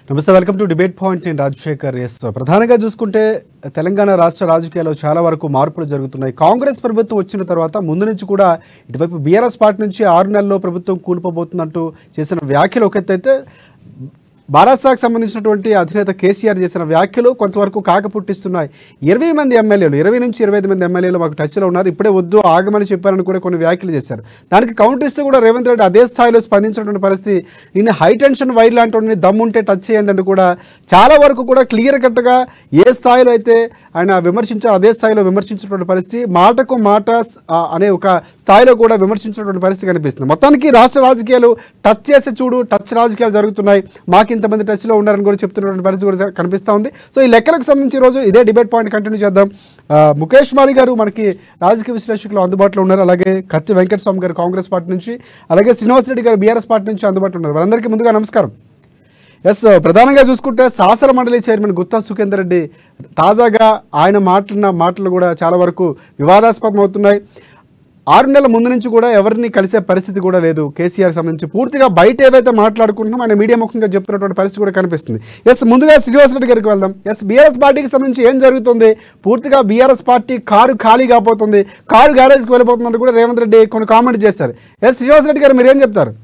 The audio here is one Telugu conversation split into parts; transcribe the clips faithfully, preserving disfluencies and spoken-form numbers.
నమస్తే, వెల్కమ్ టు డిబేట్ పాయింట్. నేను రాజశేఖర్. ఎస్, ప్రధానంగా చూసుకుంటే తెలంగాణ రాష్ట్ర రాజకీయాల్లో చాలా వరకు మార్పులు జరుగుతున్నాయి. కాంగ్రెస్ ప్రభుత్వం వచ్చిన తర్వాత ముందు నుంచి కూడా ఇటువైపు బీఆర్ఎస్ పార్టీ నుంచి ఆరు నెలల్లో ప్రభుత్వం కూలిపోబోతుందంటూ చేసిన వ్యాఖ్యలు ఒక ఎత్తు అయితే, బారాసాకు సంబంధించినటువంటి అధినేత కేసీఆర్ చేసిన వ్యాఖ్యలు కొంతవరకు కాక పుట్టిస్తున్నాయి. ఇరవై మంది ఎమ్మెల్యేలు ఇరవై నుంచి ఇరవై ఐదు మంది ఎమ్మెల్యేలు మాకు టచ్లో ఉన్నారు, ఇప్పుడే వద్దు ఆగమని చెప్పారని కూడా కొన్ని వ్యాఖ్యలు చేశారు. దానికి కౌంటర్ ఇస్తూ కూడా రేవంత్ రెడ్డి అదే స్థాయిలో స్పందించినటువంటి పరిస్థితి. నేను హై టెన్షన్ వైర్ లాంటి దమ్ముంటే టచ్ చేయండి అని కూడా చాలా వరకు కూడా క్లియర్ కట్గా ఏ స్థాయిలో అయితే ఆయన విమర్శించారు అదే స్థాయిలో విమర్శించినటువంటి పరిస్థితి, మాటకు మాట అనే ఒక స్థాయిలో కూడా విమర్శించినటువంటి పరిస్థితి కనిపిస్తుంది. మొత్తానికి రాష్ట్ర రాజకీయాలు టచ్ చేసి చూడు, టచ్ రాజకీయాలు జరుగుతున్నాయి, మాకు ఇంతమంది టచ్లో ఉన్నారని కూడా చెప్తున్నటువంటి పరిస్థితి కూడా కనిపిస్తూ ఉంది. సో ఈ లెక్కలకు సంబంధించి ఈరోజు ఇదే డిబేట్ పాయింట్ కంటిన్యూ చేద్దాం. ముఖేష్ మాలి గారు మనకి రాజకీయ విశ్లేషకులు అందుబాటులో ఉన్నారు, అలాగే కత్తి వెంకటస్వామి గారు కాంగ్రెస్ పార్టీ నుంచి, అలాగే శ్రీనివాస్ రెడ్డి గారు బీఆర్ఎస్ పార్టీ నుంచి అందుబాటులో ఉన్నారు. వాళ్ళందరికీ ముందుగా నమస్కారం. ఎస్, ప్రధానంగా చూసుకుంటే శాసన మండలి చైర్మన్ గుత్తా సుఖేందర్ రెడ్డి తాజాగా ఆయన మాట్లాడిన మాటలు కూడా చాలా వరకు వివాదాస్పదం అవుతున్నాయి. ఆరు నెలల ముందు నుంచి కూడా ఎవరిని కలిసే పరిస్థితి కూడా లేదు కేసీఆర్ సంబంధించి. పూర్తిగా బయట ఏవైతే మాట్లాడుకుంటున్నాం ఆయన మీడియా ముఖంగా చెప్తున్నటువంటి పరిస్థితి కూడా కనిపిస్తుంది. ఎస్, ముందుగా శ్రీనివాస్ రెడ్డి గారికి వెళ్దాం. ఎస్, బీఆర్ఎస్ పార్టీకి సంబంధించి ఏం జరుగుతుంది? పూర్తిగా బీఆర్ఎస్ పార్టీ కారు ఖాళీ కాబోతుంది, కారు గ్యారేజ్కి వెళ్ళిపోతుందని కూడా రేవంత్ రెడ్డి కొన్ని కామెంట్ చేశారు. ఎస్, శ్రీనివాస్ రెడ్డి గారు మీరేం చెప్తారు?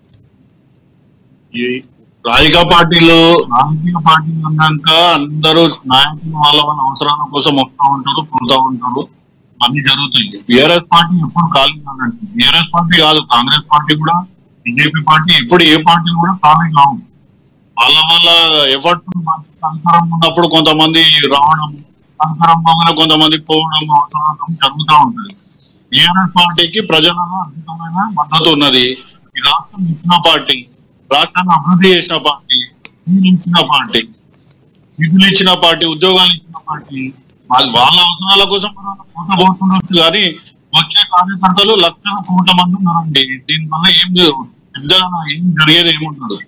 రాజకీయ పార్టీలు రాజకీయ పార్టీలు అన్నాక అందరూ నాయకులు వాళ్ళ వాళ్ళ అవసరాల కోసం వస్తూ ఉంటారు, పోతూ ఉంటారు, అన్ని జరుగుతాయి. బీఆర్ఎస్ పార్టీ ఎప్పుడు ఖాళీ కాదండి. బీఆర్ఎస్ పార్టీ కాదు, కాంగ్రెస్ పార్టీ కూడా, బీజేపీ పార్టీ, ఎప్పుడు ఏ పార్టీలు కూడా ఖాళీ కావు. వాళ్ళ వాళ్ళ ఎఫర్ట్స్ అధికారం ఉన్నప్పుడు కొంతమంది రావడం, అధికారం పోగానే కొంతమంది పోవడం జరుగుతూ ఉంటుంది. బీఆర్ఎస్ పార్టీకి ప్రజలలో అద్భుతమైన మద్దతు ఉన్నది. ఈ రాష్ట్రం ఇచ్చిన పార్టీ, రాష్ట్రాన్ని అభివృద్ధి చేసిన పార్టీ, నిధులు ఇచ్చిన పార్టీ, నిధులు ఇచ్చిన పార్టీ, ఉద్యోగాలు ఇచ్చిన పార్టీ. వాళ్ళ వాళ్ళ అవసరాల కోసం కోట పోతుండొచ్చు, కానీ వచ్చే కార్యకర్తలు లక్షల కోట్ల మంది ఉన్నారండి. దీనివల్ల ఏం పెద్దగా ఏం జరిగేది ఏముండదు.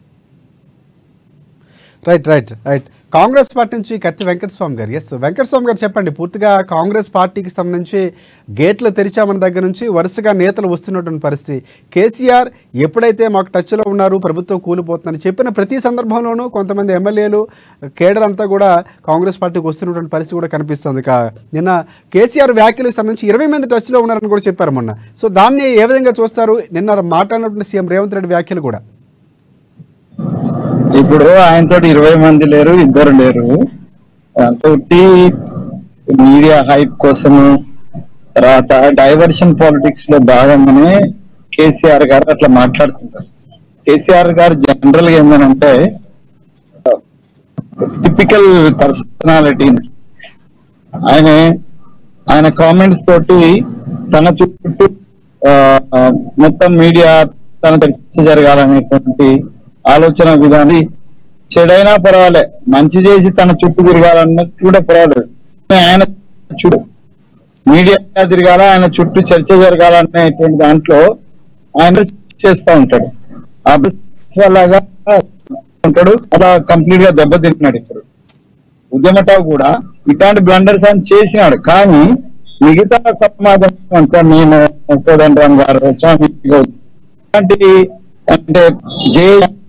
Right right right Congress party నుంచి కత్తి వెంకటస్వామి గారు. ఎస్, వెంకటస్వామి గారు చెప్పండి. పూర్తిగా కాంగ్రెస్ పార్టీకి సంబంధించి గేట్లు తెరిచామన్న దగ్గర నుంచి వరుసగా నేతలు వస్తున్నటువంటి పరిస్థితి. కేసీఆర్ ఎప్పుడైతే మాకు టచ్లో ఉన్నారు, ప్రభుత్వం కూలిపోతుందని చెప్పిన ప్రతి సందర్భంలోనూ కొంతమంది ఎమ్మెల్యేలు కేడర్ అంతా కూడా కాంగ్రెస్ పార్టీకి వస్తున్నటువంటి పరిస్థితి కూడా కనిపిస్తుంది. నిన్న కేసీఆర్ వ్యాఖ్యలకు సంబంధించి ఇరవై మంది టచ్లో ఉన్నారని కూడా చెప్పారు మొన్న. సో దాన్ని ఏ విధంగా చూస్తారు? నిన్న మాట్లాడినటువంటి సీఎం రేవంత్ రెడ్డి వ్యాఖ్యలు కూడా. ఇప్పుడు ఆయనతో ఇరవై మంది లేరు, ఇద్దరు లేరు. అంతటి మీడియా హైప్ కోసము, తర్వాత డైవర్షన్ పాలిటిక్స్ లో భాగంగానే కేసీఆర్ గారు అట్లా మాట్లాడుతుంటారు. కేసీఆర్ గారు జనరల్ గా ఏంటంటే టిపికల్ పర్సనాలిటీ. ఆయన ఆయన కామెంట్స్ తోటి తన చుట్టూ మొత్తం మీడియా తన చర్చ జరగాలనేటువంటి ఆలోచన విధానం. చెడైనా పర్వాలే, మంచి చేసి తన చుట్టూ తిరగాలన్నట్టు కూడా పర్వాలేదు. ఆయన చుట్టూ మీడియా తిరగాల, ఆయన చుట్టూ చర్చ జరగాలనేటువంటి దాంట్లో ఆయన చేస్తూ ఉంటాడు. అలాగా ఉంటాడు, అలా కంప్లీట్ గా దెబ్బతింటున్నాడు. ఇప్పుడు ఉద్యమటావు కూడా ఇట్లాంటి బ్లండర్స్ అని చేసినాడు, కానీ మిగతా సమాజం అంతా నేను కోదండరామ్ గారు ఇలాంటి అంటే జే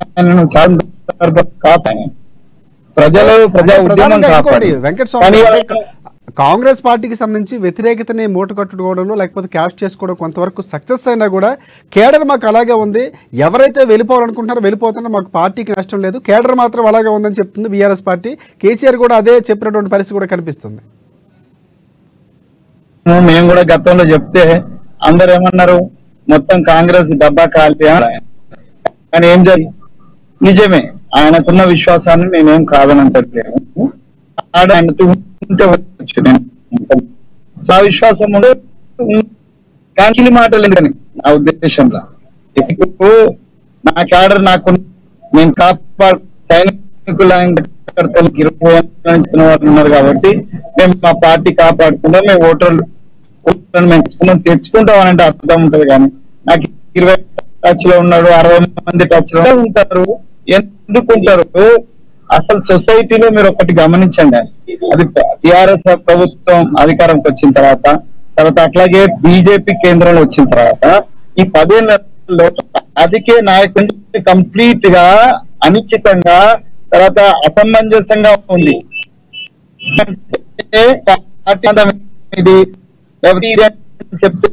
కాపాడు ప్రజలు ప్రజా ఉద్యమం కాపాడు. వెంకటస్వామి, కాంగ్రెస్ పార్టీకి సంబంధించి వ్యతిరేకతని మూట కట్టుకోవడంలో లేకపోతే క్యాష్ చేసుకోవడం కొంతవరకు సక్సెస్ అయినా కూడా కేడర్ మాకు అలాగే ఉంది, ఎవరైతే వెళ్ళిపోవాలనుకుంటున్నారో వెళ్ళిపోతున్నారో, మాకు పార్టీకి నష్టం లేదు, కేడర్ మాత్రం అలాగే ఉందని చెప్తుంది బీఆర్ఎస్ పార్టీ. కేసీఆర్ కూడా అదే చెప్పినటువంటి పరిస్థితి కూడా కనిపిస్తుంది. మేము కూడా గతంలో చెప్తే అందరు ఏమన్నారు, మొత్తం కాంగ్రెస్ డబ్బా ఖాళీ. కానీ ఏం జరిగింది? నిజమే, ఆయనకున్న విశ్వాసాన్ని నేనేం కాదని అంటట్లేను. ఆయనతో ఉంటే వచ్చు నేను, ఆ విశ్వాసం కానీ మాటలు ఎందుకని నా ఉద్దేశంలో. ఇప్పుడు నా క్యాడర్ నాకు నేను కాపాడు సైనికుల ఇరవై వాళ్ళు ఉన్నారు కాబట్టి మేము మా పార్టీ కాపాడుకుంటాం, మేము ఓటర్లు ఓటర్లు మేము తెచ్చుకుంటాం తెచ్చుకుంటాం అని అంటే అర్థం ఉంటది. కానీ నాకు ఇరవై టచ్ లో ఉన్నాడు, అరవై మంది టచ్ లో ఉంటారు, ఎందుకుంటారు? అసలు సొసైటీలో మీరు ఒకటి గమనించండి, అది టిఆర్ఎస్ ప్రభుత్వం అధికారంకి వచ్చిన తర్వాత తర్వాత అట్లాగే బీజేపీ కేంద్రంలో వచ్చిన తర్వాత ఈ పదేళ్లలో రాజకీయ నాయకులు కంప్లీట్ గా అనిశ్చితంగా తర్వాత అసమంజసంగా ఉంది. ఇది చెప్తే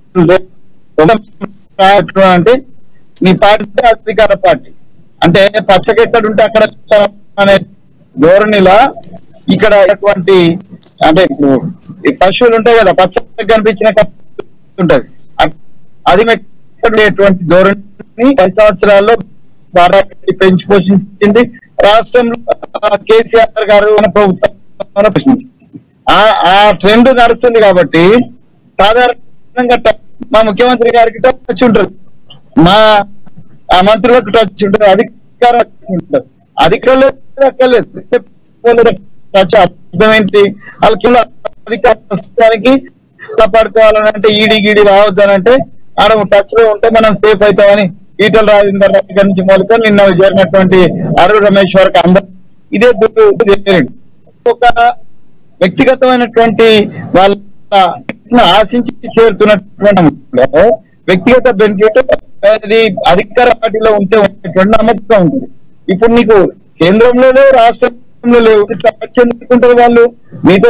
అంటే నీ పార్టీ అధికార పార్టీ అంటే పచ్చకెక్కడుంటే అక్కడ అనే ధోరణిలా ఇక్కడ ఎటువంటి అంటే ఇప్పుడు ఈ పశువులు ఉంటాయి కదా, పచ్చ కనిపించిన ఉంటది, అది ఎటువంటి ధోరణి పది సంవత్సరాల్లో బాగా పెంచి పోషించింది రాష్ట్రంలో. కేసీఆర్ గారు మన ప్రభుత్వం ఆ ట్రెండ్ నడుస్తుంది కాబట్టి సాధారణంగా మా ముఖ్యమంత్రి గారికి టచ్ ఉంటుంది, మా ఆ మంత్రులకు టచ్ ఉంటుంది, అధికారులు ఉంటారు. అధికారులు అక్కర్లేదు టచ్. అర్థం ఏంటి? వాళ్ళకి అధికారానికి కాపాడుకోవాలని అంటే ఈడి గీడి రావద్దనంటే ఆడ టచ్ లో ఉంటే మనం సేఫ్ అవుతామని ఈటల రాజేందర్ దగ్గర నుంచి మొదలుకొని నిన్న చేరినటువంటి అరుణ్ రమేష్ వరకు అందరూ ఇదే దుడ్డు ఒక వ్యక్తిగతమైనటువంటి వాళ్ళ ఆశించి చేరుతున్నటువంటి వ్యక్తిగత బెనిఫిట్ అది అధికార పార్టీలో ఉంటే ఉన్నటువంటి నమ్మకం ఉంటుంది. ఇప్పుడు నీకు కేంద్రంలో లేవు, రాష్ట్రంలో లేవు, చెందుకుంటారు వాళ్ళు మీతో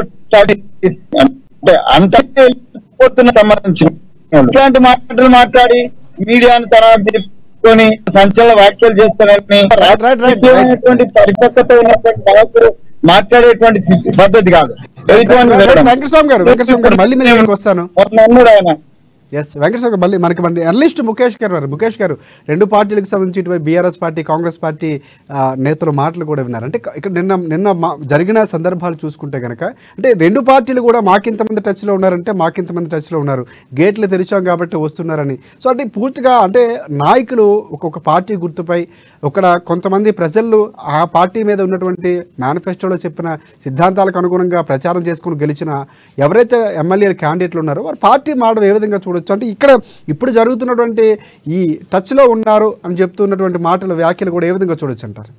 అంటే అంతా పోతున్న సంబంధించిన ఇట్లాంటి మాటలు మాట్లాడి మీడియాను తర్వాత చెప్పుకొని సంచలన వ్యాఖ్యలు చేస్తారని రాజకీయమైనటువంటి పరిపక్వత ఉన్నటువంటి నాయకులు మాట్లాడేటువంటి పద్ధతి కాదు. వెంకటస్వామి గారు వెంకటస్వామి గారు మళ్ళీ నేను వస్తాను. ఆయన ఎస్ వెంకటేశ్వర గారు మళ్ళీ మనకి మళ్ళీ అనలిస్ట్ ముఖేష్ గారు ఉన్నారు. ముఖేష్ గారు రెండు పార్టీలకు సంబంధించి ఇటువైపు బీఆర్ఎస్ పార్టీ కాంగ్రెస్ పార్టీ నేతలు మాటలు కూడా విన్నారు. అంటే ఇక్కడ నిన్న నిన్న జరిగిన సందర్భాలు చూసుకుంటే కనుక అంటే రెండు పార్టీలు కూడా మాకింతమంది టచ్లో ఉన్నారంటే మాకింతమంది టచ్లో ఉన్నారు, గేట్లు తెరిచాం కాబట్టి వస్తున్నారని. సో అంటే పూర్తిగా అంటే నాయకులు ఒక్కొక్క పార్టీ గుర్తుపై ఒక కొంతమంది ప్రజలు ఆ పార్టీ మీద ఉన్నటువంటి మేనిఫెస్టోలో చెప్పిన సిద్ధాంతాలకు అనుగుణంగా ప్రచారం చేసుకుని గెలిచిన ఎవరైతే ఎమ్మెల్యే క్యాండిడేట్లు ఉన్నారో వారు పార్టీ మారడం ఏ విధంగా చూడొచ్చు? అంటే ఇక్కడ ఇప్పుడు జరుగుతున్నటువంటి ఈ టచ్లో ఉన్నారు అని చెప్తున్నటువంటి మాటలు వ్యాఖ్యలు కూడా ఏ విధంగా చూడొచ్చు అంటారు?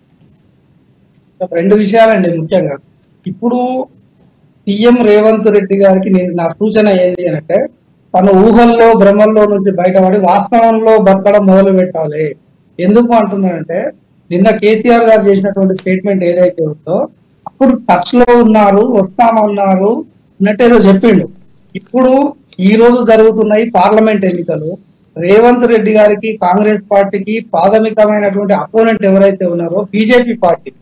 రెండు విషయాలండి. ముఖ్యంగా ఇప్పుడు సీఎం రేవంత్ రెడ్డి గారికి నేను నా సూచన ఏంటి అంటే తన ఊహల్లో భ్రమల్లో నుంచి బయటపడి వాస్తవంలో బతకడం మొదలు పెట్టాలి. ఎందుకు అంటున్నానంటే నిన్న కేసీఆర్ గారు చేసినటువంటి స్టేట్మెంట్ ఏదైతే ఉందో అప్పుడు టచ్ లో ఉన్నారు, వస్తామన్నారు అన్నట్టేదో చెప్పిండు. ఇప్పుడు ఈ రోజు జరుగుతున్నాయి పార్లమెంట్ ఎన్నికలు. రేవంత్ రెడ్డి గారికి కాంగ్రెస్ పార్టీకి ప్రాథమికమైనటువంటి అపోనెంట్ ఎవరైతే ఉన్నారో బీజేపీ పార్టీ,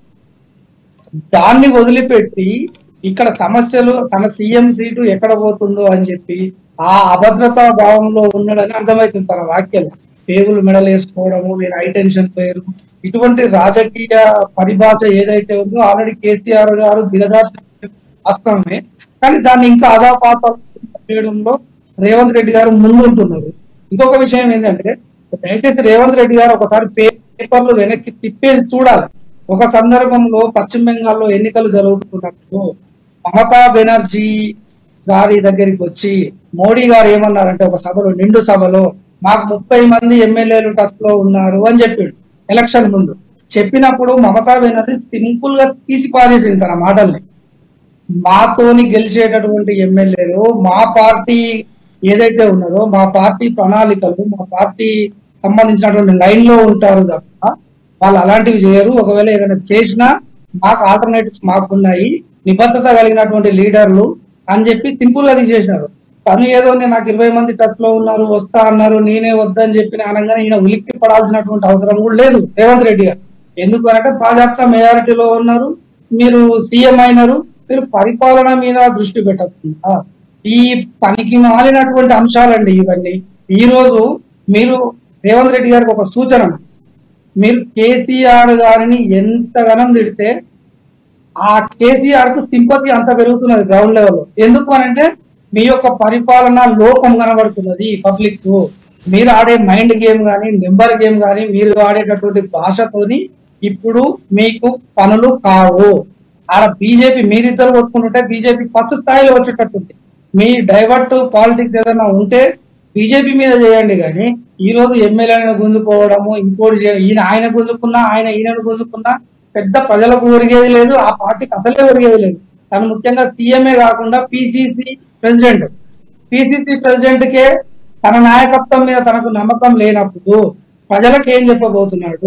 దాన్ని వదిలిపెట్టి ఇక్కడ సమస్యలు తన సీఎం సీటు ఎక్కడ పోతుందో అని చెప్పి ఆ అభద్రతా భావంలో ఉన్నాడని అర్థమవుతుంది తన వాక్యాలు. టేబుల్ మెడల్ వేసుకోవడము, నేను హైటెన్షన్ పేరు, ఇటువంటి రాజకీయ పరిభాష ఏదైతే ఉందో ఆల్రెడీ కేసీఆర్ గారు దిగజార్చిన వాస్తవమే. కానీ దాన్ని ఇంకా అదాపాత చేయడంలో రేవంత్ రెడ్డి గారు ముందుంటున్నారు. ఇంకొక విషయం ఏంటంటే దయచేసి రేవంత్ రెడ్డి గారు ఒకసారి పేపర్లు వెనక్కి తిప్పేసి చూడాలి. ఒక సందర్భంలో పశ్చిమ బెంగాల్లో ఎన్నికలు జరుగుతున్నప్పుడు మమతా బెనర్జీ గారి దగ్గరికి వచ్చి మోడీ గారు ఏమన్నారంటే ఒక సభలో, నిండు సభలో, మాకు ముప్పై మంది ఎమ్మెల్యేలు టచ్ లో ఉన్నారు అని చెప్పాడు ఎలక్షన్ ముందు. చెప్పినప్పుడు మమతా బెనర్జీ సింపుల్ గా తీసి పారేసింది తన మాటల్ని. మాతోని గెలిచేటటువంటి ఎమ్మెల్యేలు మా పార్టీ ఏదైతే ఉన్నదో మా పార్టీ ప్రణాళికలు మా పార్టీ సంబంధించినటువంటి లైన్ లో ఉంటారు తప్ప వాళ్ళు అలాంటివి చేయరు. ఒకవేళ ఏదైనా చేసినా మాకు ఆల్టర్నేటివ్స్ మాకున్నాయి, నిబద్ధత కలిగినటువంటి లీడర్లు అని చెప్పి సింపుల్ గా తీసేసినారు. తను ఏదో నాకు ఇరవై మంది టచ్ లో ఉన్నారు, వస్తా అన్నారు, నేనే వద్దని చెప్పిన అనగానే ఈయన ఉలిక్కి పడాల్సినటువంటి అవసరం కూడా లేదు రేవంత్ రెడ్డి గారు. ఎందుకు అంటే భాజపా మెజారిటీలో ఉన్నారు, మీరు సీఎం అయినారు, మీరు పరిపాలన మీద దృష్టి పెట్టకుండా ఈ పనికి మాలినటువంటి అంశాలండి ఇవన్నీ. ఈ రోజు మీరు రేవంత్ రెడ్డి గారికి ఒక సూచన, మీరు కేసీఆర్ గారిని ఎంతగానం తిడితే ఆ కేసీఆర్ కు సింపతి అంత పెరుగుతున్నది గ్రౌండ్ లెవెల్లో. ఎందుకు అనంటే మీ యొక్క పరిపాలన లోపం కనబడుతున్నది పబ్లిక్ కు. మీరు ఆడే మైండ్ గేమ్ కానీ నెంబర్ గేమ్ కానీ మీరు ఆడేటటువంటి భాషతోని ఇప్పుడు మీకు పనులు కావు. ఆడ బీజేపీ మీరిద్దరు కొట్టుకుంటుంటే బీజేపీ ఫస్ట్ స్థాయిలో వచ్చేటట్టుంది. మీ డైవర్ట్ పాలిటిక్స్ ఏదైనా ఉంటే బీజేపీ మీద చేయండి, కానీ ఈ రోజు ఎమ్మెల్యేలను గుంజుకోవడము ఇంకోటి చేయడం, ఈయన ఆయన గుంజుకున్నా ఆయన ఈయనను గుంజుకున్నా పెద్ద ప్రజలకు ఒరిగేది లేదు, ఆ పార్టీకి అసలే ఒరిగేది లేదు. తను ముఖ్యంగా సీఎంఏ కాకుండా పిసిసి ప్రెసిడెంట్, పిసిసి ప్రెసిడెంట్ కే తన నాయకత్వం మీద తనకు నమ్మకం లేనప్పుడు ప్రజలకు ఏం చెప్పబోతున్నాడు?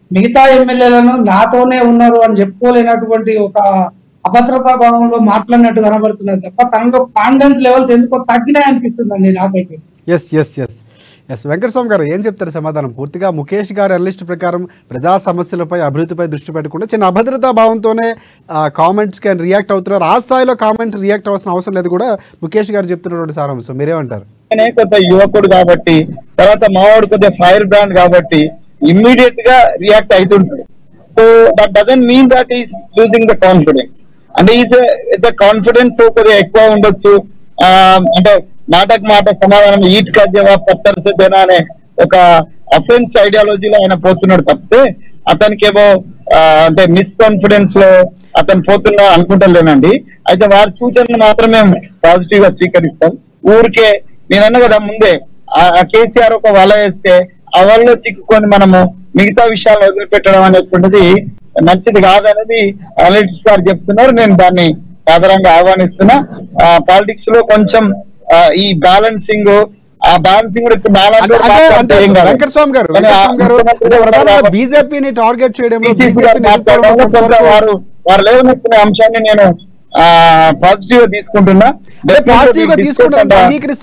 మిగతా ఎమ్మెల్యేలను నాతోనే ఉన్నారు అని చెప్పుకోలేనటువంటి ఒక అభద్రతా భావంలో మాట్లాడినట్టు కనబడుతున్నది తప్ప తనలో కాన్ఫిడెన్స్ లెవెల్స్ ఎందుకో తగ్గినాయి అనిపిస్తుందండి నాకైతే. Yes yes yes yes Venkataswamy గారు ఏం చెప్తారు సమాధానం? పూర్తిగా ముఖేష్ గారి అనలిస్ట్ ప్రకారం ప్రజా సమస్యలపై అభివృద్ధిపై దృష్టి పెట్టకుండా చిన్న అభద్రతా భావంతోనే కామెంట్స్ కానీ రియాక్ట్ అవుతున్నారు. ఆ స్థాయిలో కామెంట్ రియాక్ట్ అవ్వాల్సిన అవసరం లేదు కూడా ముఖేష్ గారు చెప్తున్నటువంటి సారాంశం మీరేమంటారు? కొత్త యువకుడు కాబట్టి, తర్వాత మావాడు కొద్దిగా ఫైర్ బ్రాండ్ కాబట్టి ఇమ్మీడియట్ గా రియాక్ట్ అవుతుంటాడు. So that doesn't mean that is losing the confidence. అంటే ఈజ్ ద కాన్ఫిడెన్స్ కొద్దిగా ఎక్కువ ఉండొచ్చు. అంటే మాటకు మాట సమాధానం ఈట్ కా జవాబ్ పత్తర్ సే దేనా అనే ఒక అఫెన్స్ ఐడియాలజీలో ఆయన పోతున్నాడు తప్పితే అతనికి ఏమో అంటే మిస్ కాన్ఫిడెన్స్ లో అతను పోతున్నా అనుకుంటలేనండి. అయితే వారి సూచనలు మాత్రమే పాజిటివ్ గా స్వీకరిస్తాం. ఊరికే నేనన్నా కదా ముందే ఆ కేసీఆర్ ఒక వల వేస్తే ఆ వలలో చిక్కుకొని మనము మిగతా విషయాలు వదిలిపెట్టడం అనేటువంటిది మంచిది కాదనేది అనలిటిక్స్ గారు చెప్తున్నారు. నేను దాన్ని సాధారణంగా ఆహ్వానిస్తున్నా. పాలిటిక్స్ లో కొంచెం ఈ బ్యాలెన్సింగ్ ఆ బ్యాలెన్సింగ్ వెంకటస్వామి గారు బీజేపీని టార్గెట్ చేయడంలో వారు వారు లేవనెత్తిన అంశాన్ని నేను పాజిటివ్ గా తీసుకుంటున్నా. పాజిటివ్ గా తీసుకుంటున్నా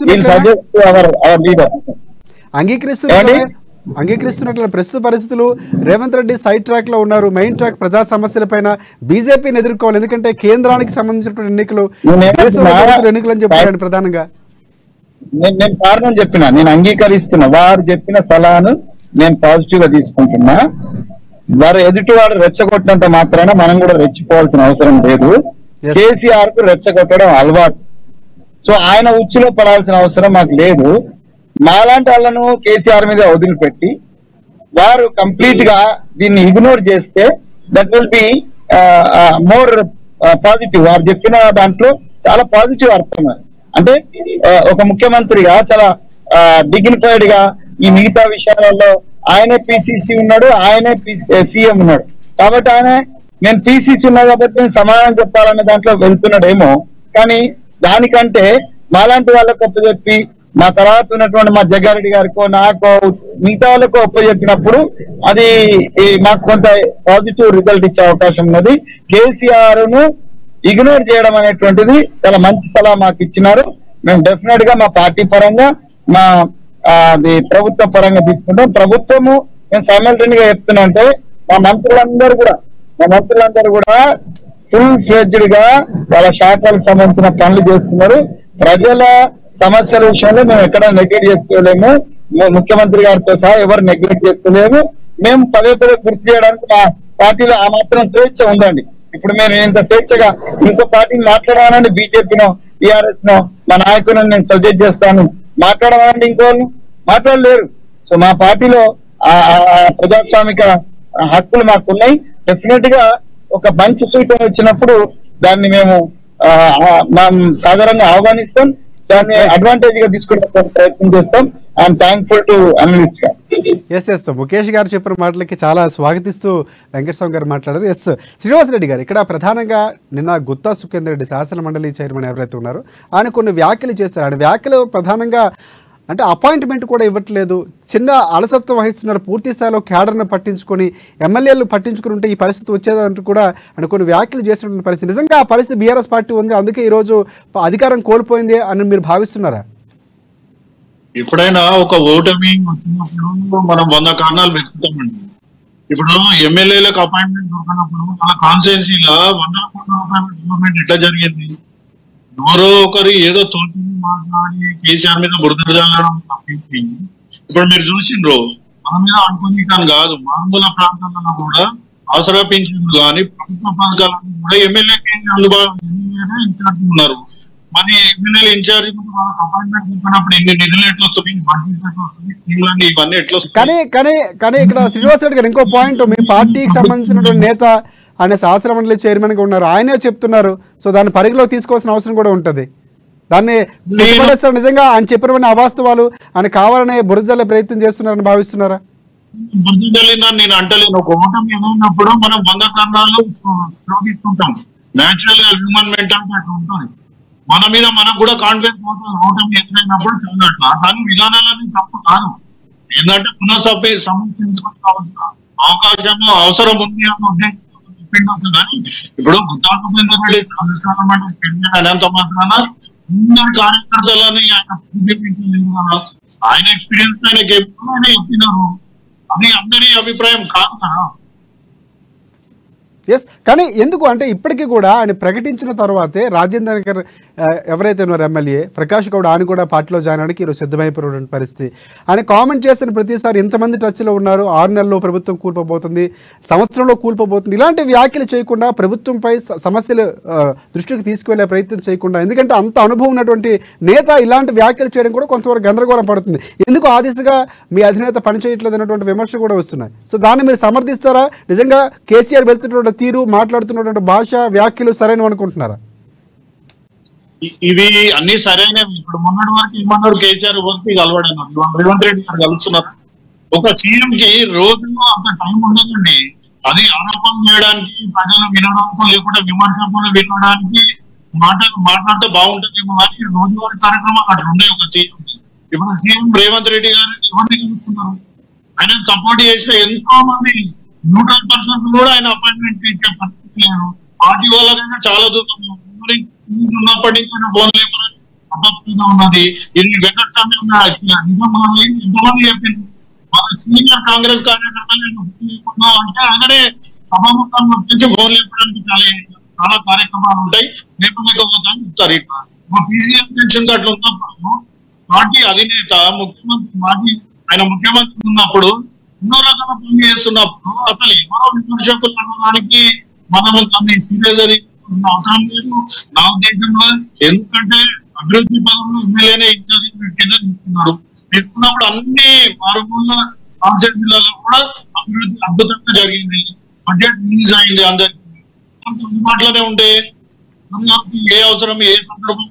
అంగీకరిస్తున్నారు అంగీకరిస్తున్నట్లు ప్రస్తుత పరిస్థితులు రేవంత్ రెడ్డి సైడ్ ట్రాక్ లో ఉన్నారు. మెయిన్ ట్రాక్ ప్రజా సమస్యలపైన బీజేపీని ఎదుర్కోవాలి. ఎందుకంటే కేంద్రానికి సంబంధించినటువంటి ఎన్నికలు ఎన్నికలు అని చెప్పారు ప్రధానంగా. నేను కారణం చెప్పిన నేను అంగీకరిస్తున్నా. వారు చెప్పిన సలహాను నేను పాజిటివ్ గా తీసుకుంటున్నా. వారు ఎదుటి వాడు రెచ్చగొట్టినంత మాత్రాన మనం కూడా రెచ్చిపోవాల్సిన అవసరం లేదు. కేసీఆర్ కు రెచ్చగొట్టడం అలవాటు. సో ఆయన ఉచ్చులో పడాల్సిన అవసరం మాకు లేదు. మాలాంటి వాళ్ళను కేసీఆర్ మీద వదిలిపెట్టి వారు కంప్లీట్ గా దీన్ని ఇగ్నోర్ చేస్తే that will be more positive. వారు చెప్పిన దాంట్లో చాలా పాజిటివ్ అర్థం. అంటే ఒక ముఖ్యమంత్రిగా చాలా డిగ్నిఫైడ్ గా ఈ మిగతా విషయాలలో ఆయనే పిసిసి ఉన్నాడు, ఆయనే సీఎం ఉన్నాడు. కాబట్టి ఆయన నేను పిసిసి ఉన్నా కాబట్టి నేను సమాధానం చెప్పాలనే దాంట్లో వెళ్తున్నాడేమో. కానీ దానికంటే మాలాంటి వాళ్ళకు ఒప్పచెప్పి మా తర్వాత ఉన్నటువంటి మా జగ్గారెడ్డి గారికో నాకో మిగతా వాళ్ళకో ఒప్పచెప్పినప్పుడు అది మాకు కొంత పాజిటివ్ రిజల్ట్ ఇచ్చే అవకాశం ఉన్నది. కేసీఆర్ ను ఇగ్నోర్ చేయడం అనేటువంటిది చాలా మంచి సలహా మాకు ఇచ్చినారు. మేము డెఫినెట్ గా మా పార్టీ పరంగా మా అది ప్రభుత్వ పరంగా తీసుకుంటాం. ప్రభుత్వము మేము సైమల్టేనియస్ గా చెప్తున్నా అంటే మా మంత్రులందరూ కూడా మా మంత్రులందరూ కూడా ఫుల్ ఫ్లెడ్జ్డ్ గా వాళ్ళ శాఖలకు సంబంధించిన పనులు చేస్తున్నారు. ప్రజల సమస్యల విషయంలో మేము ఎక్కడ నెగ్లెక్ట్ చేసుకోలేము. ముఖ్యమంత్రి గారితో సహా ఎవరు నెగ్లెక్ట్ చేసుకోలేము. మేము పదే పదే గుర్తు చేయడానికి మా పార్టీలో ఆ మాత్రం స్వేచ్ఛ ఉందండి. ఇప్పుడు మేము ఇంత స్వేచ్ఛగా ఇంకో పార్టీని మాట్లాడమనండి, బీజేపీనో టీఆర్ఎస్ నో మా నాయకులను నేను సజెస్ట్ చేస్తాను మాట్లాడమనండి, ఇంకోళ్ళు మాట్లాడలేరు. సో మా పార్టీలో ఆ ప్రజాస్వామిక హక్కులు మాకు ఉన్నాయి. డెఫినెట్ గా ఒక మంచి సూచన వచ్చినప్పుడు దాన్ని మేము సాధారణంగా ఆహ్వానిస్తాం. దాన్ని అడ్వాంటేజ్ గా తీసుకునే ప్రయత్నం చేస్తాం. ఐఎమ్ థ్యాంక్ఫుల్ టు అనలిస్ట్ గారు. ఎస్ ఎస్ ముఖేష్ గారు చెప్పిన మాటలకి చాలా స్వాగతిస్తూ వెంకటస్వామి గారు మాట్లాడారు. ఎస్ శ్రీనివాస్ రెడ్డి గారు ఇక్కడ ప్రధానంగా నిన్న గుత్తా సుఖేందర్ రెడ్డి శాసన మండలి చైర్మన్ ఎవరైతే ఉన్నారో ఆయన కొన్ని వ్యాఖ్యలు చేశారు. ఆయన వ్యాఖ్యలు ప్రధానంగా అంటే అపాయింట్మెంట్ కూడా ఇవ్వట్లేదు, చిన్న అలసత్వం వహిస్తున్నారు, పూర్తి స్థాయిలో క్యాడర్ను పట్టించుకొని ఎమ్మెల్యేలు పట్టించుకుని ఉంటే ఈ పరిస్థితి వచ్చేదంటూ కూడా ఆయన కొన్ని వ్యాఖ్యలు చేసినటువంటి పరిస్థితి. నిజంగా ఆ పరిస్థితి బీఆర్ఎస్ పార్టీ ఉంది, అందుకే ఈరోజు అధికారం కోల్పోయింది అని మీరు భావిస్తున్నారా? ఎప్పుడైనా ఒక ఓటమి వచ్చినప్పుడు మనం వంద కారణాలు వెతుకుతామండి. ఇప్పుడు ఎమ్మెల్యేలకు అపాయింట్మెంట్ దొరికినప్పుడు మన కాన్స్టిట్యున్సీలో వందల కోట్ల రూపాయల డెవలప్మెంట్ ఎట్లా జరిగింది? ఎవరో ఒకరు ఏదో తోటి మాట్లాడి కేసీఆర్ మీద బురద జల్లడం తప్పించి ఇప్పుడు మీరు చూసిండ్రు మన మీద అనుకుని కానీ కాదు, మారుమూల ప్రాంతాలలో కూడా అవసర పింఛన్లు కానీ ప్రభుత్వ పథకాలను కూడా ఎమ్మెల్యేకి అందుబాటు ఎమ్మెల్యేనే ఇన్ఛార్జ్ ఉన్నారు. మరి ఎమ్మెల్యేలు ఇన్ఛార్జ్ వాళ్ళకి అపాయింట్మెంట్ ఇచ్చినప్పుడు ఎన్ని నిధులు ఎట్లా వస్తుంది, బడ్జెట్ ఎట్లా వస్తుంది, స్కీమ్లన్నీ ఇవన్నీ ఎట్లా వస్తుంది? కానీ కానీ కానీ ఇక్కడ శ్రీనివాస్ రెడ్డి గారు ఇంకో పాయింట్, మీ పార్టీకి సంబంధించినటువంటి నేత ఆయన శాసన మండలి చైర్మన్ గా ఉన్నారు, ఆయనే చెప్తున్నారు. సో దాన్ని పరిగణలో తీసుకోవాల్సిన అవసరం కూడా ఉంటది. దాన్ని నిజంగా ఆయన చెప్పిన అవాస్తవాలు ఆయన కావాలనే బురదజల్లే ప్రయత్నం చేస్తున్నారని భావిస్తున్నారా? బురద జల్లిందని నేను అంటలేను. ఒక ఓటమి ఎదురైనప్పుడు మనం వంద కారణాలు తీసుకుంటాం. నేచురల్ గా హ్యూమన్ మెంటాలిటీ అట్లా ఉంటుంది. మన మీద మనకు కూడా కాన్ఫిడెన్స్ పోతుంది ఓటమి ఎదురైనప్పుడు. చాలా అట్లా కానీ విధానాలన్నీ తప్పు కాదు. ఏంటంటే పునఃసభ సమీక్షించుకోవాల్సిన అవకాశము అవసరం ఉంది అని ఉద్దేశంతో చెప్పిండొచ్చు. కానీ ఇప్పుడు గుత్తాసుఖేందర్ రెడ్డి సాధించాలంటే అనేంత మాత్రాన అందరి కార్యకర్తలని ఆయన ప్రేరేపించలేదు కదా. ఆయన ఎక్స్పీరియన్స్ ఆయనకి ఎప్పుడు ఆయన చెప్పినారు, అది అందరి అభిప్రాయం కాదు కదా. ఎస్, కానీ ఎందుకు అంటే ఇప్పటికీ కూడా ఆయన ప్రకటించిన తర్వాతే రాజేందర్ నగర్ ఎవరైతే ఉన్నారు ఎమ్మెల్యే ప్రకాష్ గౌడ్ ఆయన కూడా పార్టీలో జాయిన్ అవడానికి ఈరోజు సిద్ధమైపోయిన పరిస్థితి. ఆయన కామెంట్ చేసిన ప్రతిసారి ఇంతమంది టచ్లో ఉన్నారు, ఆరు నెలల్లో ప్రభుత్వం కూలిపోబోతుంది, సంవత్సరంలో కూలిపోబోతుంది, ఇలాంటి వ్యాఖ్యలు చేయకుండా ప్రభుత్వంపై సమస్యలు దృష్టికి తీసుకువెళ్లే ప్రయత్నం చేయకుండా, ఎందుకంటే అంత అనుభవం ఉన్నటువంటి నేత ఇలాంటి వ్యాఖ్యలు చేయడం కూడా కొంతవరకు గందరగోళం పడుతుంది. ఎందుకు ఆ దిశగా మీ అధినేత పనిచేయట్లేదు అన్నటువంటి విమర్శలు కూడా వస్తున్నాయి. సో దాన్ని మీరు సమర్థిస్తారా? నిజంగా కేసీఆర్ వెళ్తున్నటువంటి తీరు, మాట్లాడుతున్నటువంటి భాష, వ్యాఖ్యలు సరైనవి అనుకుంటున్నారా? ఇవి అన్ని సరైనవి. ఇప్పుడు మొన్నటి వరకు ఏమన్నాడు కేసీఆర్ వరకు కలవడన్నారు, రేవంత్ రెడ్డి గారు కలుస్తున్నారు. ఒక సీఎం కి రోజులో అంత టైం ఉండదండి. అది ఆరోపణ చేయడానికి, ప్రజలు వినడానికి, లేకుంటే విమర్శకులు వినడానికి మాటలు మాట్లాడితే బాగుంటుందేమో కానీ రోజువారీ కార్యక్రమాలు అట్లా ఉన్నాయి ఒక సీఎం. ఇప్పుడు సీఎం రేవంత్ రెడ్డి గారు ఎవరిని కలుస్తున్నారు? ఆయన సపోర్ట్ చేసిన ఎంతో మంది న్యూట్రల్ పర్సన్స్ కూడా ఆయన అపాయింట్మెంట్ ఇచ్చే పరిస్థితి లేదు. పార్టీ వాళ్ళకైనా చాలా దూరం ఉన్నప్పటి నుంచి ఫోన్ లేకుండా అపక్తిగా ఉన్నది. ఇది వెంకటస్వామి ఎంతమంది చెప్పింది వాళ్ళ సీనియర్ కాంగ్రెస్ కార్యకర్తలు అంటే ఆయననే సభాముఖం నుంచి ఫోన్ లేపడానికి చాలా చాలా కార్యక్రమాలు ఉంటాయి. లేకపోతే చెప్తారు. ఇట్లా పీసీఎం పెన్షన్ అట్లా ఉన్నప్పుడు పార్టీ అధినేత ముఖ్యమంత్రి పార్టీ ఆయన ముఖ్యమంత్రి ఉన్నప్పుడు ఎన్నో రకాల పనులు చేస్తున్నప్పుడు అసలు ఎవరో విమర్శకులు అనడానికి మనం దాన్ని సీరియస్ అవసరం లేదు నా ఉద్దేశంలో. ఎందుకంటే అభివృద్ధి పదంలో ఎమ్మెల్యేనే ఇచ్చేది కింద తీసుకున్నారు. తీసుకున్నప్పుడు అన్ని మారుమూల కాన్సెప్ట్ జిల్లాలో కూడా అభివృద్ధి అద్భుతంగా జరిగింది. బడ్జెట్ రిలీజ్ అయింది. అందరికి అందుబాటులోనే ఉంటే ఏ అవసరం ఏ సందర్భం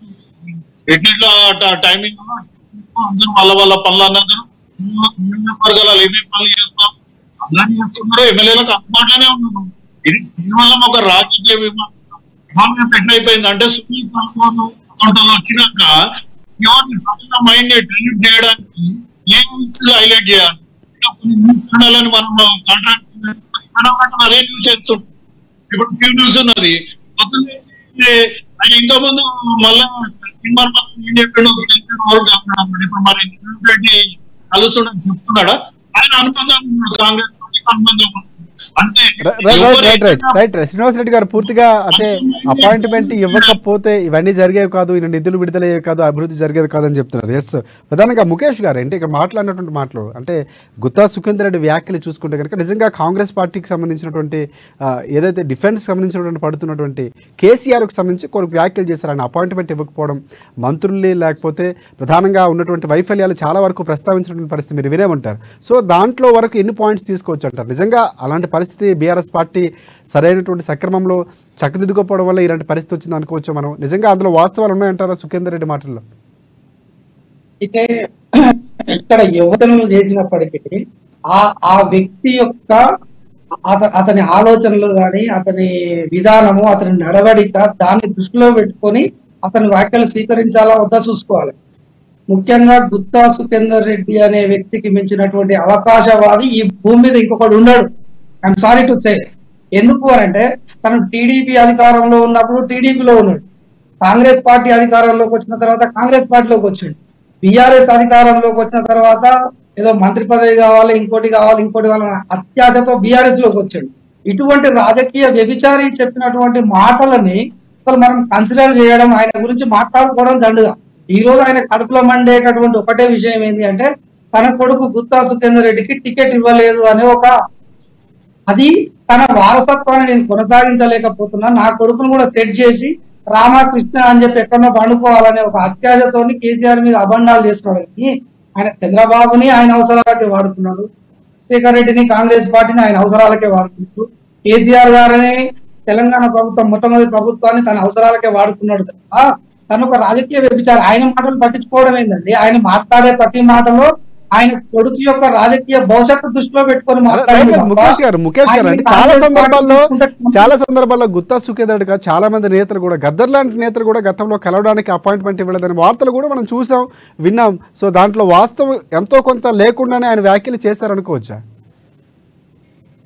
ఎట్లా టైమింగ్ అందరూ వాళ్ళ వాళ్ళ పనులు అన్నారు. నియోజకవర్గాలు ఏమేమి పనులు చేస్తాం అందరూ చేస్తున్నారు. ఎమ్మెల్యేలకు అందుబాటులోనే ఉన్నారు. ఇది కేవలం ఒక రాజకీయ విమర్శ ఎట్లయిపోయింది అంటే సునీల్ కౌంటర్లో వచ్చినాక ఎవరిని ప్రజల మైండ్ ని ట్రిల్యూట్ చేయడానికి ఏం హైలైట్ చేయాలి. ఛానల్ మనం కాంట్రాక్ట్ అదే న్యూస్ చేస్తుంటాం. ఇప్పుడు ఫ్యూ న్యూస్ ఉన్నది ఆయన ఇంకో ముందు మళ్ళా ఏం చెప్పాడు ఇప్పుడు మరి కలుస్తుండని చెప్తున్నాడా? ఆయన అనుబంధం కాంగ్రెస్ అనుబంధం అంటే శ్రీనివాస్ రెడ్డి గారు పూర్తిగా అంటే అపాయింట్మెంట్ ఇవ్వకపోతే ఇవన్నీ జరిగేవి కాదు, ఈయన నిధులు విడుదలయ్యేవి కాదు, అభివృద్ధి జరిగేది కాదు అని చెప్తున్నారు. ఎస్, ప్రధానంగా ముఖేష్ గారు అంటే ఇక్కడ మాట్లాడినటువంటి మాటలు అంటే గుత్తా సుఖేందర్ రెడ్డి వ్యాఖ్యలు చూసుకుంటే కనుక నిజంగా కాంగ్రెస్ పార్టీకి సంబంధించినటువంటి ఏదైతే డిఫెన్స్ సంబంధించినటువంటి పడుతున్నటువంటి కేసీఆర్కి సంబంధించి కొన్ని వ్యాఖ్యలు చేశారు. ఆయన అపాయింట్మెంట్ ఇవ్వకపోవడం, మంత్రుల్ని లేకపోతే ప్రధానంగా ఉన్నటువంటి వైఫల్యాలు చాలా వరకు ప్రస్తావించినటువంటి పరిస్థితి మీరు వినే ఉంటారు. సో దాంట్లో వరకు ఎన్ని పాయింట్స్ తీసుకోవచ్చు అంటారు? నిజంగా అలాంటి పరిస్థితి బీఆర్ఎస్ పార్టీ సరైనటువంటి సక్రమంలో చక్కదిద్దుకోవడం వల్ల ఇలాంటి పరిస్థితి వచ్చింది అనుకోవచ్చు మనం? నిజంగా అందులో వాస్తవాలు ఉన్నాయంటారా సుఖేందర్ రెడ్డి మాటల్లో? అయితే ఇక్కడ యువతను చేసినప్పటికీ ఆ ఆ వ్యక్తి యొక్క అతని ఆలోచనలు కానీ అతని విధానము అతని నడవడిక దాన్ని దృష్టిలో పెట్టుకొని అతని వ్యాఖ్యలు స్వీకరించాలా వద్దా చూసుకోవాలి. ముఖ్యంగా గుత్తా సుఖేందర్ రెడ్డి అనే వ్యక్తికి మించినటువంటి అవకాశవాది ఈ భూమి మీద ఇంకొకటి ఉన్నాడు. I'm sorry to say. ఎందుకు అంటే తను టీడీపీ అధికారంలో ఉన్నప్పుడు టీడీపీలో ఉన్నాడు, కాంగ్రెస్ పార్టీ అధికారంలోకి వచ్చిన తర్వాత కాంగ్రెస్ పార్టీలోకి వచ్చాడు, బీఆర్ఎస్ అధికారంలోకి వచ్చిన తర్వాత ఏదో మంత్రి పదవి కావాలి, ఇంకోటి కావాలి, ఇంకోటి కావాలి అత్యాశతో బీఆర్ఎస్ లోకి వచ్చాడు. ఇటువంటి రాజకీయ వ్యభిచారి చెప్పినటువంటి మాటలని అసలు మనం కన్సిడర్ చేయడం, ఆయన గురించి మాట్లాడుకోవడం దండుగా. ఈ రోజు ఆయన కడుపులో మండేటటువంటి ఒకటే విషయం ఏంటి అంటే తన కొడుకు గుత్తా సుఖేందర్ రెడ్డికి టికెట్ ఇవ్వలేదు అనే ఒక, అది తన వారసత్వాన్ని నేను కొనసాగించలేకపోతున్నా, నా కొడుకును కూడా సెట్ చేసి రామకృష్ణ అని చెప్పి ఎక్కడో పండుకోవాలనే ఒక అత్యాశతో కేసీఆర్ మీద అబండాలు చేసుకోవడానికి ఆయన చంద్రబాబుని ఆయన అవసరాలకే వాడుకున్నాడు, శేఖర్ రెడ్డిని కాంగ్రెస్ పార్టీని ఆయన అవసరాలకే వాడుకుంటూ కేసీఆర్ గారిని తెలంగాణ ప్రభుత్వం మొట్టమొదటి ప్రభుత్వాన్ని తన అవసరాలకే వాడుకున్నాడు కదా. తను ఒక రాజకీయ వ్యభిచారం. ఆయన మాటలు పట్టించుకోవడం ఏంటండి, ఆయన మాట్లాడే ప్రతి మాటలో ఆయన కొడుకు యొక్క రాజకీయ భవిష్యత్తు దృష్టిలో పెట్టుకొని ముఖేష్ గారు ముఖేష్ గారు అంటే చాలా సందర్భాల్లో చాలా సందర్భాల్లో గుత్తా సుఖేందర్ రెడ్డి గారు చాలా మంది నేతలు కూడా గద్దర్ లాంటి నేతలు కూడా గతంలో కలవడానికి అపాయింట్మెంట్ ఇవ్వలేదని వార్తలు కూడా మనం చూసాం, విన్నాం. సో దాంట్లో వాస్తవం ఎంతో కొంత లేకుండానే ఆయన వ్యాఖ్యలు చేశారనుకోవచ్చా?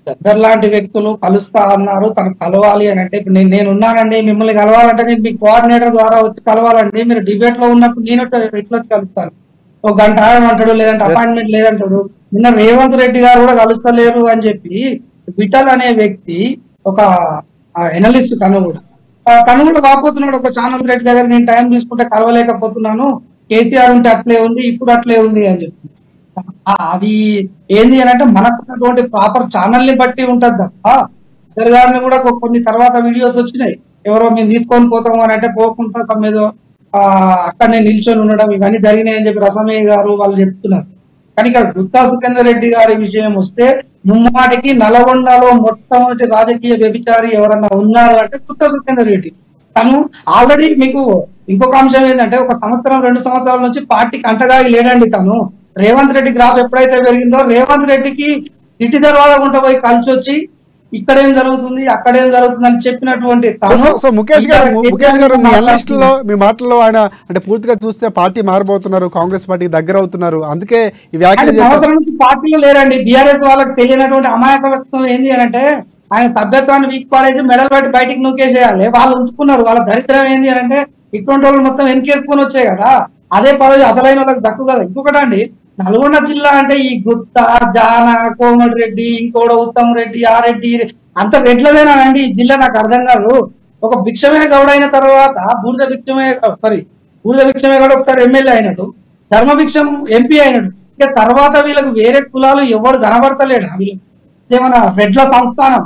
దగ్గర లాంటి వ్యక్తులు కలుస్తా అన్నారు, తను కలవాలి అని అంటే ఇప్పుడు నేను నేను ఉన్నానండి, మిమ్మల్ని కలవాలంటే నేను మీ కోఆర్డినేటర్ ద్వారా వచ్చి కలవాలండి, మీరు డిబేట్ లో ఉన్నప్పుడు నేను ఎట్లా వచ్చి కలుస్తాను, ఒక గంట అంటాడు, లేదంటే అపాయింట్మెంట్ లేదంటాడు. నిన్న రేవంత్ రెడ్డి గారు కూడా కలుస్తలేరు అని చెప్పి విఠల్ అనే వ్యక్తి ఒక ఎనలిస్ట్ తను కూడా తను కూడా వాపోతున్నాడు ఒక ఛానల్ రెడ్డి దగ్గర, నేను టైం తీసుకుంటే కలవలేకపోతున్నాను, కేసీఆర్ ఉంటే అట్లే ఉంది ఇప్పుడు అట్లే ఉంది అని చెప్పి. అది ఏంది అని అంటే మనకున్నటువంటి ప్రాపర్ ఛానల్ ని బట్టి ఉంటది తప్ప ఇద్దరు గారిని కూడా కొన్ని తర్వాత వీడియోస్ వచ్చినాయి, ఎవరో మేము తీసుకొని పోతాము అని అంటే పోకుండా సమ్మేదో ఆ అక్కడనే నిల్చొని ఉండడం ఇవన్నీ జరిగినాయి అని చెప్పి రసమయ్య గారు వాళ్ళు చెప్తున్నారు. కానీ ఇక్కడ గుత్తా సుఖేందర్ రెడ్డి గారి విషయం వస్తే ముమ్మాటికి నల్గొండలో మొట్టమొదటి రాజకీయ వ్యభిచారి ఎవరన్నా ఉన్నారు అంటే గుత్తా సుఖేందర్ రెడ్డి. తను ఆల్రెడీ మీకు ఇంకొక అంశం ఏంటంటే ఒక సంవత్సరం రెండు సంవత్సరాల నుంచి పార్టీకి అంటగా లేడండి. తను రేవంత్ రెడ్డి గ్రాఫ్ ఎప్పుడైతే పెరిగిందో రేవంత్ రెడ్డికి ఇంటి తర్వాత ఉంట పోయి కలిసి వచ్చి ఇక్కడేం జరుగుతుంది అక్కడేం జరుగుతుంది అని చెప్పినటువంటి ముఖేష్ గారు ముఖేష్ గారు మీ అనలిస్టులో మీ మాటల్లో ఆయన అంటే పూర్తిగా చూస్తే పార్టీ మారబోతున్నారు, కాంగ్రెస్ పార్టీకి దగ్గర అవుతున్నారు, అందుకే ఈ వ్యాఖ్యలు సంవత్సరం నుంచి పార్టీలో లేరండి. బీఆర్ఎస్ వాళ్ళకి తెలియనటువంటి అమాయకత్వం ఏంటి అని అంటే ఆయన సభ్యత్వాన్ని వీక్ పాడేసి మెడల్ పెట్టి బయటికి నూకేసేయాలి, వాళ్ళు ఉంచుకున్నారు. వాళ్ళ దరిద్రం ఏంటి అని అంటే ఇటువంటి వాళ్ళు మొత్తం వెనకేసుకొని వచ్చాయి కదా, అదే పదవి అసలైన వాళ్ళకి దక్కు కదా. ఇంకొకటి అండి, నల్గొండ జిల్లా అంటే ఈ గుత్త జాన కోమటి రెడ్డి ఇంకోడ ఉత్తమ్ రెడ్డి ఆ రెడ్డి అంత రెడ్లవేనా అండి ఈ జిల్లా? నాకు అర్థం కాదు. ఒక భిక్షమే గౌడ అయిన తర్వాత బూడిద భిక్షమే సారీ బూడిద భిక్షమే గౌడ ఒకసారి ఎమ్మెల్యే అయినట్టు, ధర్మ భిక్షం ఎంపీ అయినట్టు, ఇక తర్వాత వీళ్ళకి వేరే కులాలు ఎవరు కనబడతలేడు. వీళ్ళు ఏమన్నా రెడ్ల సంస్థానం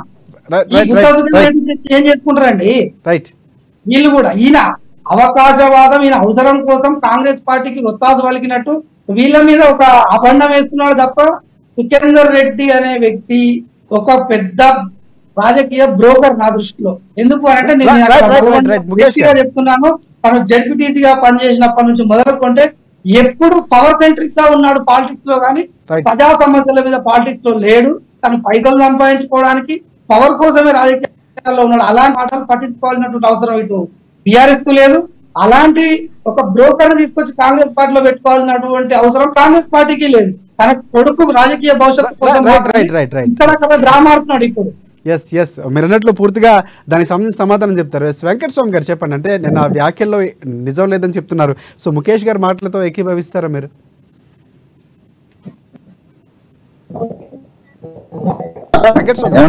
ఏం చేసుకుంటారండి వీళ్ళు కూడా. ఈయన అవకాశవాదం ఈయన అవసరం కోసం కాంగ్రెస్ పార్టీకి ఒత్తాసు పలికినట్టు వీళ్ళ మీద ఒక అభండం వేస్తున్నాడు తప్ప సుఖేందర్ రెడ్డి అనే వ్యక్తి ఒక పెద్ద రాజకీయ బ్రోకర్ నా దృష్టిలో. ఎందుకు అంటే నేను చెప్తున్నాను, తను జడ్పీటీసీగా పనిచేసినప్పటి నుంచి మొదలుకుంటే ఎప్పుడు పవర్ సెంట్రిక్ గా ఉన్నాడు పాలిటిక్స్ లో, కానీ ప్రజా సమస్యల మీద పాలిటిక్స్ లో లేడు. తను పైసలు సంపాదించుకోవడానికి పవర్ కోసమే రాజకీయాల్లో ఉన్నాడు. అలాంటి మాటలు పట్టించుకోవాల్సినటువంటి అవసరం ఇటు బీఆర్ఎస్ కు లేదు. అలాంటి ఒక బ్రోకర్ తీసుకొచ్చి కాంగ్రెస్ పార్టీలో పెట్టుకోవాల్సినటువంటి అవసరం కాంగ్రెస్ పార్టీకి లేదు. తన కొడుకు రాజకీయ భవిష్యత్తు డ్రామా ఆడుతున్నాడు ఇప్పుడు. ఎస్ ఎస్ మీరు అన్నట్లు పూర్తిగా దానికి సంబంధించి సమాధానం చెప్తారు. ఎస్ వెంకట స్వామి గారు చెప్పండి, అంటే నేను ఆ వ్యాఖ్యల్లో నిజం లేదని చెప్తున్నారు, సో ముఖేష్ గారి మాటలతో ఏకీభవిస్తారా మీరు? వెంకట స్వామి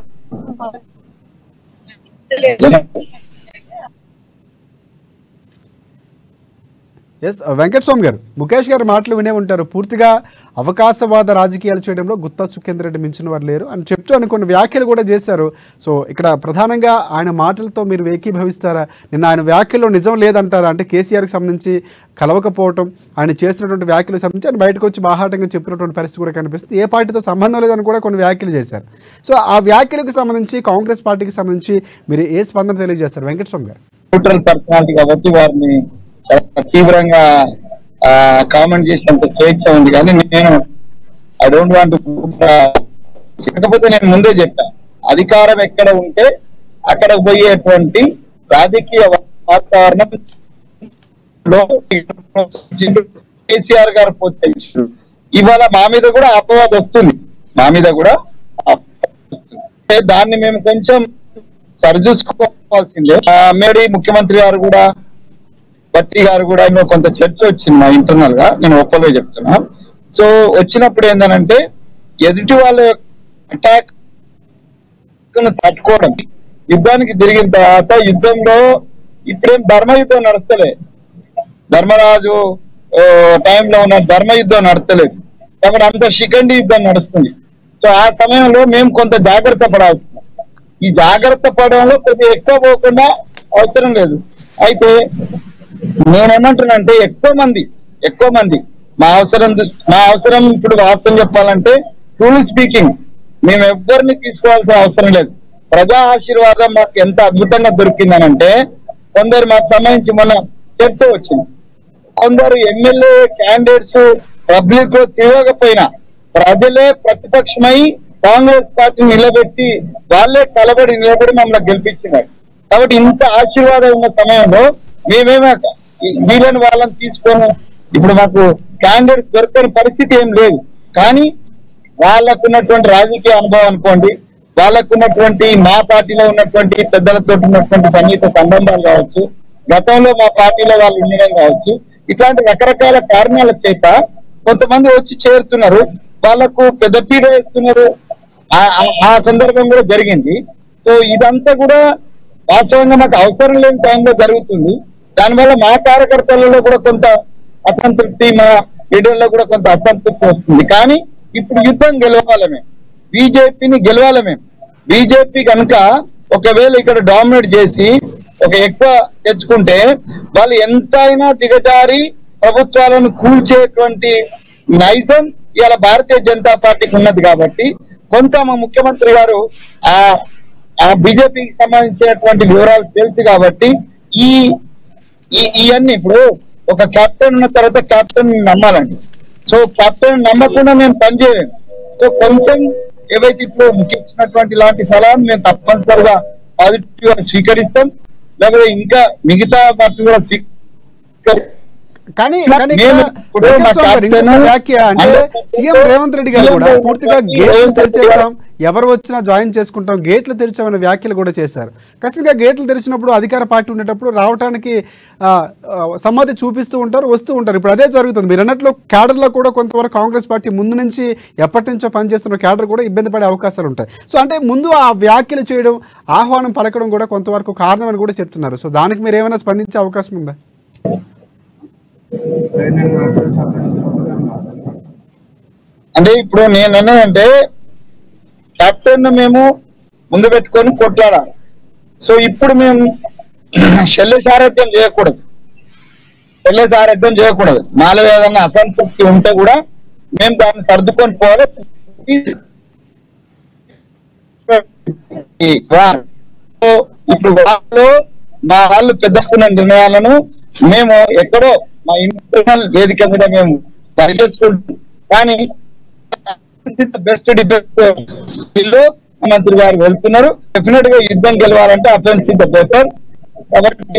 ఎస్ వెంకట స్వామి గారు ముఖేష్ గారి మాటలు వినే ఉంటారు. పూర్తిగా అవకాశవాద రాజకీయాలు చేయడంలో గుత్తా సుఖేందర్ రెడ్డి మించిన వారు లేరు అని చెప్తూ అని కొన్ని వ్యాఖ్యలు కూడా చేశారు. సో ఇక్కడ ప్రధానంగా ఆయన మాటలతో మీరు ఏకీభవిస్తారా? నిన్న ఆయన వ్యాఖ్యల్లో నిజం లేదంటారా? అంటే కేసీఆర్కి సంబంధించి కలవకపోవటం, ఆయన చేసినటువంటి వ్యాఖ్యలకు సంబంధించి ఆయన బయటకు వచ్చి బాహాటంగా చెప్పినటువంటి పరిస్థితి కూడా కనిపిస్తుంది. ఏ పార్టీతో సంబంధం లేదని కూడా కొన్ని వ్యాఖ్యలు చేశారు. సో ఆ వ్యాఖ్యలకు సంబంధించి కాంగ్రెస్ పార్టీకి సంబంధించి మీరు ఏ స్పందన తెలియజేస్తారు వెంకట స్వామి గారు? న్యూట్రల్ పర్సనాలిటీ కాబట్టి వారిని తీవ్రంగా కామెంట్ చేసినంత స్వేచ్ఛ ఉంది, కానీ నేను ఐ డోంట్ వాంట్. కాకపోతే నేను ముందే చెప్పా, అధికారం ఎక్కడ ఉంటే అక్కడ పోయేటువంటి రాజకీయ వాతావరణంలో కేసీఆర్ గారు ప్రోత్సహించారు. ఇవాళ మా మీద కూడా అపవాదం వస్తుంది, మా మీద కూడా దాన్ని మేము కొంచెం సరిచూసుకోవాల్సిందే. మేడీ ముఖ్యమంత్రి గారు కూడా బట్టి గారు కూడా కొంత చర్చ వచ్చింది మా ఇంటర్నల్ గా, నేను ఒప్పలే చెప్తున్నా. సో వచ్చినప్పుడు ఏంటంటే ఎదుటి వాళ్ళ అటాక్ తట్టుకోవడం, యుద్ధానికి తిరిగిన తర్వాత యుద్ధంలో ఇప్పుడేం ధర్మ యుద్ధం నడుస్తలే, ధర్మరాజు టైంలో ఉన్న ధర్మ యుద్ధం నడతలేదు కాబట్టి అంత శిఖండి యుద్ధం నడుస్తుంది. సో ఆ సమయంలో మేము కొంత జాగ్రత్త పడాల్సి, ఈ జాగ్రత్త పడడంలో కొద్దిగా ఎక్కువ పోకుండా అవసరం లేదు. అయితే నేనేమంటున్నానంటే ఎక్కువ మంది ఎక్కువ మంది మా అవసరం మా అవసరం ఇప్పుడు వాస్తవం చెప్పాలంటే ట్రూలీ స్పీకింగ్ మేము ఎవ్వరిని తీసుకోవాల్సిన అవసరం లేదు. ప్రజా ఆశీర్వాదం మాకు ఎంత అద్భుతంగా దొరికిందనంటే కొందరు మాకు సంబంధించి మొన్న చర్చ వచ్చింది, కొందరు ఎమ్మెల్యే క్యాండిడేట్స్ పబ్లిక్ లో తిరగకపోయినా ప్రజలే ప్రతిపక్షమై కాంగ్రెస్ పార్టీని నిలబెట్టి వాళ్ళే కలబడి నిలబడి మమ్మల్ని గెలిపించినారు. కాబట్టి ఇంత ఆశీర్వాదం ఉన్న సమయంలో మేమేమో వీళ్ళని వాళ్ళని తీసుకొని ఇప్పుడు మాకు క్యాండిడేట్స్ దొరకని పరిస్థితి ఏం లేదు. కానీ వాళ్ళకున్నటువంటి రాజకీయ అనుభవం అనుకోండి, వాళ్ళకు ఉన్నటువంటి మా పార్టీలో ఉన్నటువంటి పెద్దలతో ఉన్నటువంటి సన్నిహిత సంబంధాలు కావచ్చు, గతంలో మా పార్టీలో వాళ్ళు ఉండడం కావచ్చు, ఇట్లాంటి రకరకాల కారణాల చేత కొంతమంది వచ్చి చేరుతున్నారు, వాళ్ళకు పెద్దపీట వేస్తున్నారు. ఆ సందర్భం కూడా జరిగింది. సో ఇదంతా కూడా వాస్తవంగా మాకు అవసరం లేని టైంలో జరుగుతుంది. దానివల్ల మా కార్యకర్తలలో కూడా కొంత అసంతృప్తి, మా లీడర్లో కూడా కొంత అసంతృప్తి వస్తుంది. కానీ ఇప్పుడు యుద్ధం గెలవాలి మేము, బీజేపీని గెలవాలి మేము. బీజేపీ కనుక ఒకవేళ ఇక్కడ డామినేట్ చేసి ఒక ఎక్కువ తెచ్చుకుంటే వాళ్ళు ఎంతైనా దిగజారి ప్రభుత్వాలను కూల్చేటువంటి నైజం ఇవాళ భారతీయ జనతా పార్టీకి ఉన్నది. కాబట్టి కొంత మా ముఖ్యమంత్రి గారు ఆ ఆ బీజేపీకి సంబంధించినటువంటి వివరాలు తెలుసు. కాబట్టి ఈ ఇవన్నీ ఇప్పుడు ఒక కెప్టెన్ ఉన్న తర్వాత కెప్టెన్ నమ్మాలండి. సో కెప్టెన్ నమ్మకుండా నేను పనిచేయలేను. సో కొంచెం ఏవైతే ఇప్పుడు ముఖ్యమైనటువంటి ఇలాంటి సలహాలు మేము తప్పనిసరిగా పాజిటివ్ గా స్వీకరిస్తాం, లేకపోతే ఇంకా మిగతా పార్టీ కూడా స్వీకరి. కానీ వ్యాఖ్య అంటే సీఎం రేవంత్ రెడ్డి గారు కూడా పూర్తిగా గేట్లు తెరిచేస్తాం, ఎవరు వచ్చినా జాయిన్ చేసుకుంటాం, గేట్లు తెరిచామనే వ్యాఖ్యలు కూడా చేశారు. ఖచ్చితంగా గేట్లు తెరిచినప్పుడు అధికార పార్టీ ఉండేటప్పుడు రావడానికి సమ్మతి చూపిస్తూ ఉంటారు, వస్తూ ఉంటారు. ఇప్పుడు అదే జరుగుతుంది. మీరు అన్నట్లు క్యాడర్లో కూడా కొంతవరకు కాంగ్రెస్ పార్టీ ముందు నుంచి ఎప్పటి నుంచో పనిచేస్తున్న క్యాడర్ కూడా ఇబ్బంది పడే అవకాశాలు ఉంటాయి. సో అంటే ముందు ఆ వ్యాఖ్యలు చేయడం, ఆహ్వానం పలకడం కూడా కొంతవరకు కారణం అని కూడా చెప్తున్నారు. సో దానికి మీరు ఏమైనా స్పందించే అవకాశం ఉందా? అంటే ఇప్పుడు నేను అన్నానంటే కెప్టెన్ మేము ముందు పెట్టుకొని కొట్లాడాలి. సో ఇప్పుడు మేము శల్య సారథ్యం చేయకూడదు, శల్య సారథ్యం చేయకూడదు. నాలుగు ఏదైనా అసంతృప్తి ఉంటే కూడా మేము దాన్ని సర్దుకొని పోవాలి. ఇప్పుడు వాళ్ళు మా వాళ్ళు పెద్దకున్న నిర్ణయాలను మేము ఎక్కడో మా ఇంటర్నల్ వేదిక మీద మేము సరి చేసుకుంటాం. కానీ బెస్ట్ డిఫెన్స్ లో మంత్రి గారు వెళ్తున్నారు. డెఫినెట్ గా యుద్ధం గెలవాలంటే అఫెన్స్ ఇన్ ద పేపర్. కాబట్టి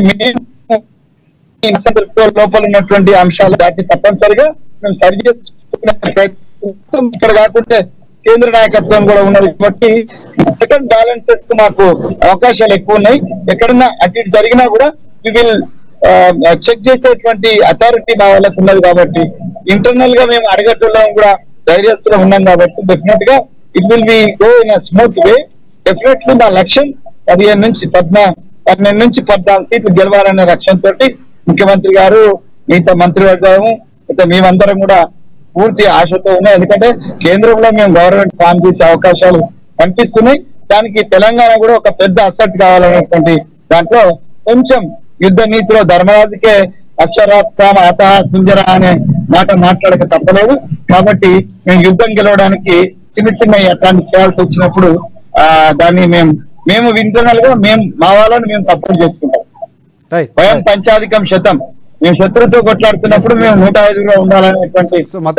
లోపల ఉన్నటువంటి అంశాలు దాటి తప్పనిసరిగా మేము సరి చేసుకునే ప్రయత్నం ఇక్కడ కాకుంటే కేంద్ర నాయకత్వం కూడా ఉన్నది. కాబట్టి సెకండ్ బ్యాలెన్సెస్ మాకు అవకాశాలు ఎక్కువ ఉన్నాయి. ఎక్కడన్నా అటు ఇటు జరిగినా కూడా వి విల్ చెక్ చేసేటువంటి అథారిటీ మా వాళ్ళకు ఉన్నది. కాబట్టి ఇంటర్నల్ గా మేము అడగట్టులో కూడా ధైర్యస్తుగా ఉన్నాం. కాబట్టి డెఫినెట్ గా it will be go in a smooth way. Definitely మా లక్ష్యం పదిహేను నుంచి పద్నా పన్నెండు నుంచి పద్నాలుగు సీట్లు గెలవాలనే లక్ష్యంతో ముఖ్యమంత్రి గారు, మిగతా మంత్రివర్గం, అయితే మేమందరం కూడా పూర్తి ఆశతో ఉన్నాయి. ఎందుకంటే కేంద్రంలో మేము గవర్నమెంట్ ఫామ్ చేసే అవకాశాలు కనిపిస్తున్నాయి. దానికి తెలంగాణ కూడా ఒక పెద్ద అసెట్ కావాలనేటువంటి దాంట్లో కొంచెం యుద్ధ నీతిలో ధర్మరాజుకే అశ్వరాత్మ అత కుంజరా అనే మాట మాట్లాడక తప్పలేదు. కాబట్టి మేము యుద్ధం గెలవడానికి చిన్న చిన్న అట్లాంటి చేయాల్సి వచ్చినప్పుడు ఆ దాన్ని మేము మేము ఇంటర్నల్ గా మేము మా వాళ్ళని మేము సపోర్ట్ చేసుకుంటాం. స్వయం పంచాధికం శతం, మేము శత్రుతో కొట్లాడుతున్నప్పుడు మేము నూట ఐదుగా ఉండాలనేటువంటి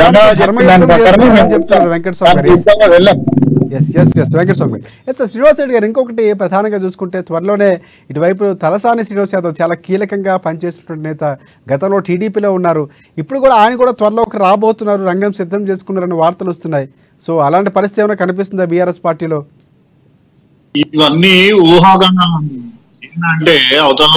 వెళ్ళాం. Yes yes yes Venkata Swamy yes Srinivas Reddy గారు, ఇంకొకటి ప్రధానంగా చూసుకుంటే త్వరలోనే ఇటువైపు తలసాని శ్రీనివాస్ యాదవ్ చాలా కీలకంగా పనిచేసినటువంటి నేత, గతంలో టీడీపీలో ఉన్నారు, ఇప్పుడు కూడా ఆయన కూడా త్వరలోకి రాబోతున్నారు, రంగం సిద్ధం చేసుకున్నారని వార్తలు వస్తున్నాయి. సో అలాంటి పరిస్థితి ఏమైనా కనిపిస్తుందా బీఆర్ఎస్ పార్టీలో? ఇవన్నీ ఊహాగానాలు. ఏంటంటే అవతల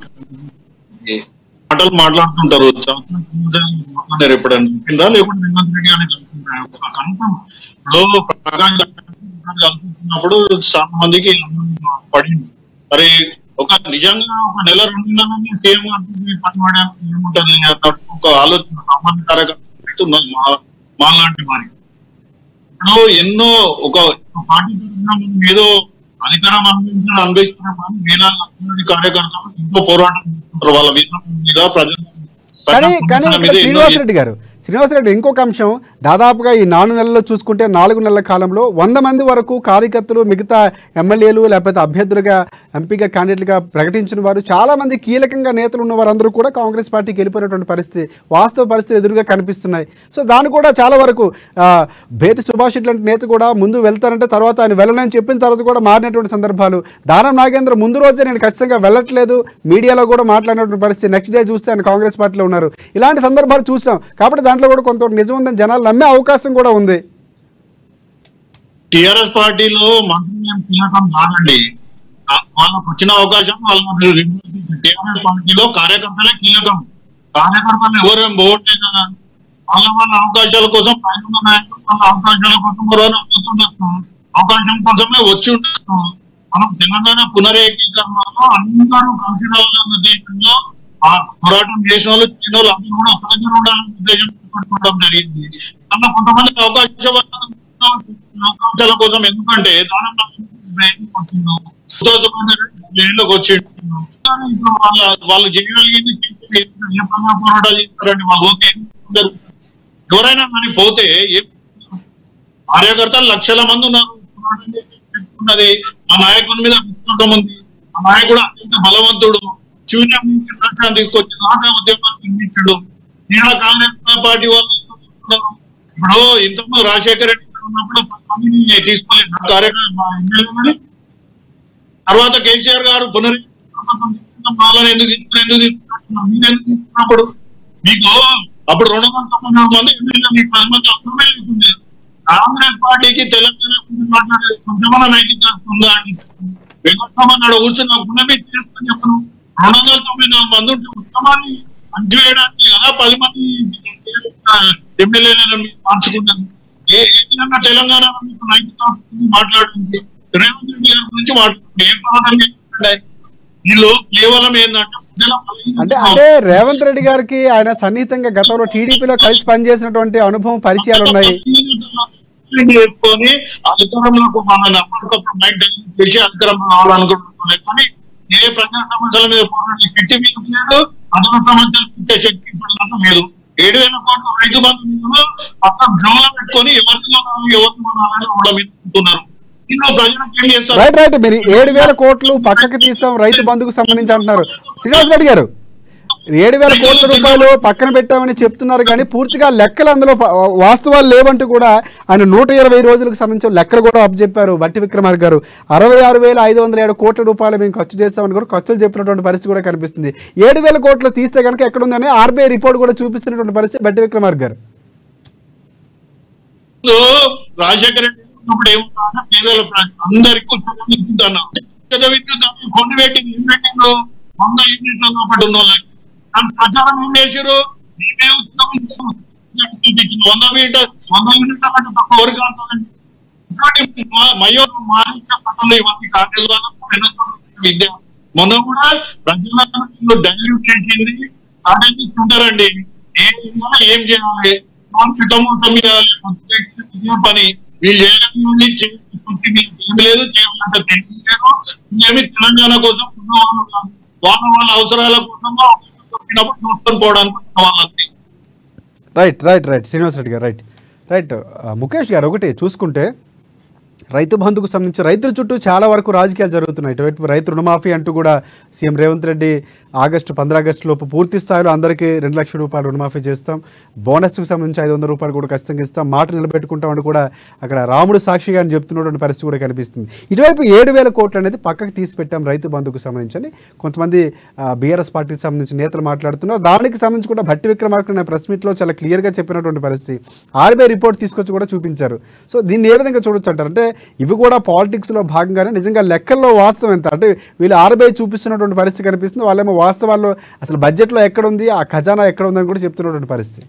మాటలు మాట్లాడుతుంటారు, ఎప్పుడైనా లేకుంటే రేవంత్ రెడ్డి అని కనుక ఇప్పుడు ప్రకాష్ కల్పించినప్పుడు చాలా మందికి పడింది. మరి ఒక నిజంగా ఒక నెల రెండు నెలలని సీఎం పని పడే ఏముంటది ఒక ఆలోచన సామాన్య కార్యకర్త మా లాంటి వారి ఇప్పుడు ఎన్నో ఒక పార్టీ ఏదో అధికారం అనుభవించాలని అనిపిస్తున్నాం. కానీ వేల లక్షల కార్యకర్తలు ఎంతో పోరాటం చేస్తుంటారు వాళ్ళ మీద ప్రజల. కానీ కానీ శ్రీనివాసరెడ్డి గారు శ్రీనివాసరెడ్డి ఇంకొక అంశం, దాదాపుగా ఈ నాలుగు నెలల్లో చూసుకుంటే నాలుగు నెలల కాలంలో వంద మంది వరకు కార్యకర్తలు, మిగతా ఎమ్మెల్యేలు లేకపోతే అభ్యర్థులుగా ఎంపీగా క్యాండిడేట్లుగా ప్రకటించిన వారు, చాలా మంది కీలకంగా నేతలు ఉన్న వారందరూ కూడా కాంగ్రెస్ పార్టీకి వెళ్ళిపోయినటువంటి పరిస్థితి, వాస్తవ పరిస్థితులు ఎదురుగా కనిపిస్తున్నాయి. సో దాన్ని కూడా చాలా వరకు బేతి సుభాష్ లాంటి నేత కూడా ముందు వెళ్తారంటే తర్వాత ఆయన వెళ్ళనని చెప్పిన తర్వాత కూడా మారినటువంటి సందర్భాలు. దానం నాగేంద్ర ముందు రోజే నేను ఖచ్చితంగా వెళ్ళట్లేదు మీడియాలో కూడా మాట్లాడినటువంటి పరిస్థితి, నెక్స్ట్ డే చూస్తే ఆయన కాంగ్రెస్ పార్టీలో ఉన్నారు. ఇలాంటి సందర్భాలు చూసాం. కాబట్టి దాంట్లో కూడా కొంత నిజం ఉందని జనాలు నమ్మే అవకాశం కూడా ఉంది. టిఆర్ఎస్ పార్టీలో మంత్రి కీలకం కాదండి. వాళ్ళకు వచ్చిన అవకాశం వాళ్ళు టిఆర్ఎస్ పార్టీలో కార్యకర్తలే కీలకం. కార్యకర్తలు ఎవరేం పోవట్లే కదా, వాళ్ళ వాళ్ళ అవకాశాల కోసం పైన నాయకులు వాళ్ళ అవకాశాల కోసం వస్తుండొచ్చు, అవకాశం కోసమే వచ్చి ఉండొచ్చు. మనం తెలంగాణ పునరేకీకరణలో అందరూ కలిసి రావాలన్న దేశంలో ఆ పోరాటం చేసిన వాళ్ళు చేసిన వాళ్ళు అందరూ కూడా ఒక దగ్గర ఉండాలనే ఉద్దేశం పెట్టుకోవడం జరిగింది. అలా కొంతమంది అవకాశ అవకాశాల కోసం, ఎందుకంటే వచ్చిందో ఏళ్ళకి వచ్చిండు, ఇప్పుడు వాళ్ళ వాళ్ళు చేయగలిగింది ఏ పని పోరాటాలు చేస్తారండి వాళ్ళు. ఓకే, ఎవరైనా కానీ పోతే ఏ కార్యకర్తలు లక్షల మంది ఉన్నారు, ఉన్నది ఆ నాయకుడి మీద విశ్వాసం ఉంది. ఆ నాయకుడు అత్యంత బలవంతుడు, శూన్యం నుంచి దర్శనం తీసుకొచ్చి రాజా ఉద్యమాన్ని నిర్మించాడు. ఇలా కాంగ్రెస్ పార్టీ వాళ్ళు ఇప్పుడు ఇంతకుముందు రాజశేఖర రెడ్డి ఉన్నప్పుడు పనిని తీసుకోలేదు కార్యక్రమం. తర్వాత కేసీఆర్ గారు పునరుద్ధరణ ఎందుకు తీసుకుని ఎందుకు తీసుకున్నారు మీరు ఎందుకు తీసుకున్నప్పుడు మీకు అప్పుడు రెండు వందల తొంభై నాలుగు మంది ఎమ్మెల్యే మీకు పది మంది అవసరమే లేకుండే. కాంగ్రెస్ పార్టీకి తెలంగాణ గురించి మాట్లాడే కొంచెమన్నా నైతిక ఉందా అని వెంకటరామన్నాడు కూర్చున్న గుణమే చేసుకుని చెప్పను. రెండు వందల తొంభై నాలుగు మంది ఉంటే ఉత్తమాన్ని అంచు వేయడానికి ఎలా పది మంది ఎమ్మెల్యేలను మార్చుకున్నారు. ఏ ఏ విధంగా తెలంగాణ నైతిక మాట్లాడుతుంది, రేవంత్ రెడ్డి గారి గురించి మాట్లాడుతుంది. ఏ పరంగా వీళ్ళు కేవలం ఏంటంటే అంటే అంటే రేవంత్ రెడ్డి గారికి ఆయన సన్నిహితంగా గతంలో టీడీపీలో కలిసి పనిచేసినటువంటి అనుభవం పరిచయాలు ఉన్నాయి. చేసుకొని అధికారంలోకి మన అప్పటికప్పుడు నైట్ చేసి అధికారంలో రావాలనుకుంటున్నారు. కానీ ఏ ప్రజా సమస్యల మీద పోరాడే శక్తి మీకు లేదు, అదన సమస్యలు ఇచ్చే శక్తి ఇప్పుడు లేదు. ఏడు వేల కోట్ల రైతు బంధు పక్కన జోలో పెట్టుకొని ఎవరిని ఎవరిని కొనాలని వాళ్ళ మీద ఉంటున్నారు. రైట్ రైట్ మీరు ఏడు వేల కోట్లు పక్కకి తీసాం రైతు బంధుకు సంబంధించి అంటున్నారు. శ్రీనివాస్ రెడ్డి గారు ఏడు వేల కోట్ల రూపాయలు పక్కన పెట్టామని చెప్తున్నారు, కానీ పూర్తిగా లెక్కలు అందులో వాస్తవాలు లేవంటూ కూడా ఆయన నూట ఇరవై రోజులకు సంబంధించిన లెక్కలు కూడా అప్పచెప్పారు. బట్టి విక్రమార్క గారు అరవై ఆరు వేల ఐదు వందల ఏడు కోట్ల రూపాయలు మేము ఖర్చు చేస్తామని కూడా ఖర్చులు చెప్పినటువంటి పరిస్థితి కూడా కనిపిస్తుంది. ఏడు వేల కోట్లు తీస్తే కనుక ఎక్కడుందని ఆర్బీఐ రిపోర్ట్ కూడా చూపిస్తున్నటువంటి పరిస్థితి. బట్టి విక్రమార్క గారు రాజశేఖర రెడ్డి ఉన్నప్పుడు ఏమన్నా పేదల అందరికీ ఉచిత విద్యుత్ అన్నారు. ఉచిత విద్యుత్ కొన్ని పెట్టింది ఏం పెట్టిందో వంద యూనిట్ల లోపల ఉన్న వాళ్ళకి దాని ప్రచారం ఏం చేశారు, మేమే ఉచిత విద్యుత్ వంద మీటర్ వంద యూనిట్ల కంటే తక్కువ ఎవరికి కాదండి. ఇటువంటి మయో మారించే పనులు ఇవన్నీ కాంగ్రెస్ వాళ్ళకు విద్య మొన్న కూడా ప్రజలను డైల్యూట్ చేసింది స్ట్రాటజీస్ ఉంటారండి. ఏం ఏం చేయాలి, కుటుంబం చేయాలి, పని వీళ్ళు చేయడం ఏమి లేదు, చేయాలంటే తెలియలేదు. ఏమి తెలంగాణ కోసం ఉన్నవాళ్ళు కాదు, వాళ్ళ వాళ్ళ అవసరాల కోసం చూసుకొని పోవడానికి వాళ్ళంతే. Right right right Srinivas Reddy గారు రైట్ రైట్ ముఖేష్ గారు ఒకటి చూసుకుంటే రైతు బంధుకు సంబంధించి రైతుల చుట్టూ చాలా వరకు రాజకీయాలు జరుగుతున్నాయి. ఇటువైపు రైతు రుణమాఫీ అంటూ కూడా సీఎం రేవంత్ రెడ్డి ఆగస్టు పంద్ర ఆగస్టు లోపు పూర్తి స్థాయిలో అందరికీ రెండు లక్షల రూపాయలు రుణమాఫీ చేస్తాం, బోనస్కు సంబంధించి ఐదు వందల రూపాయలు కూడా ఖచ్చితంగా ఇస్తాం, మాట నిలబెట్టుకుంటామని కూడా అక్కడ రాముడు సాక్షిగా అని చెప్తున్నటువంటి పరిస్థితి కూడా కనిపిస్తుంది. ఇటువైపు ఏడు వేల కోట్లు అనేది పక్కకు తీసి పెట్టాం రైతు బంధుకు సంబంధించి కొంతమంది బీఆర్ఎస్ పార్టీకి సంబంధించిన నేతలు మాట్లాడుతున్నారు. దానికి సంబంధించి కూడా భట్టి విక్రమార్క ప్రెస్ మీట్లో చాలా క్లియర్గా చెప్పినటువంటి పరిస్థితి. ఆర్బీఐ రిపోర్ట్ తీసుకొచ్చి కూడా చూపించారు. సో దీన్ని ఏ విధంగా చూడొచ్చు అంటారు? అంటే ఇవి కూడా పాలిటిక్స్లో భాగంగానే నిజంగా లెక్కల్లో వాస్తవం ఎంత అంటే వీళ్ళు ఆర్బీఐ చూపిస్తున్నటువంటి పరిస్థితి కనిపిస్తుంది, వాళ్ళేమో వాస్తవాల్లో అసలు బడ్జెట్లో ఎక్కడ ఉంది, ఆ ఖజానా ఎక్కడ ఉందని కూడా చెప్తున్నటువంటి పరిస్థితి.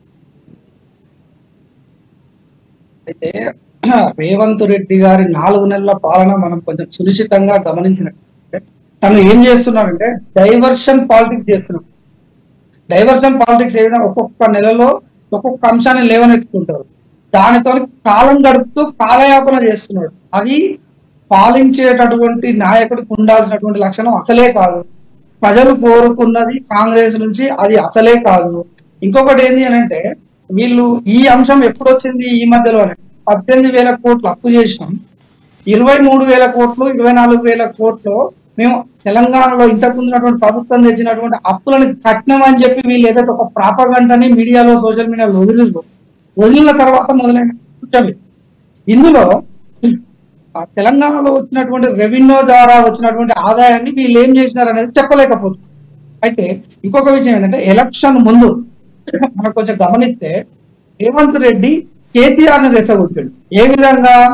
అయితే రేవంత్ రెడ్డి గారి నాలుగు నెలల పాలన మనం కొంచెం సునిశ్చితంగా గమనించినట్టే తను ఏం చేస్తున్నారంటే డైవర్షన్ పాలిటిక్స్ చేస్తున్నాం. డైవర్షన్ పాలిటిక్స్ ఏదైనా ఒక్కొక్క నెలలో ఒక్కొక్క అంశాన్ని లేవనెత్తుకుంటారు, దానితో కాలం గడుపుతూ కాలయాపన చేస్తున్నాడు. అది పాలించేటటువంటి నాయకుడికి ఉండాల్సినటువంటి లక్షణం అసలే కాదు. ప్రజలు కోరుకున్నది కాంగ్రెస్ నుంచి అది అసలే కాదు. ఇంకొకటి ఏంటి అని అంటే వీళ్ళు ఈ అంశం ఎప్పుడు వచ్చింది ఈ మధ్యలోనే పద్దెనిమిది వేల కోట్లు అప్పు చేసినాం, ఇరవై మూడు వేల కోట్లు ఇరవై నాలుగు వేల కోట్లు మేము తెలంగాణలో ఇంతకు ముందున్నటువంటి ప్రభుత్వం తెచ్చినటువంటి అప్పులను కట్టినామని చెప్పి వీళ్ళు ఏదైతే ఒక ప్రాపగంటని మీడియాలో సోషల్ మీడియాలో వదిలిరు వదిలిన తర్వాత మొదలైన కూర్చోవి. ఇందులో తెలంగాణలో వచ్చినటువంటి రెవెన్యూ ద్వారా వచ్చినటువంటి ఆదాయాన్ని వీళ్ళు ఏం చేసినారు అనేది చెప్పలేకపోతుంది. అయితే ఇంకొక విషయం ఏంటంటే ఎలక్షన్ ముందు మనం కొంచెం గమనిస్తే రేవంత్ రెడ్డి కేసీఆర్ ని రెచ్చగొట్టాడు. ఏ విధంగా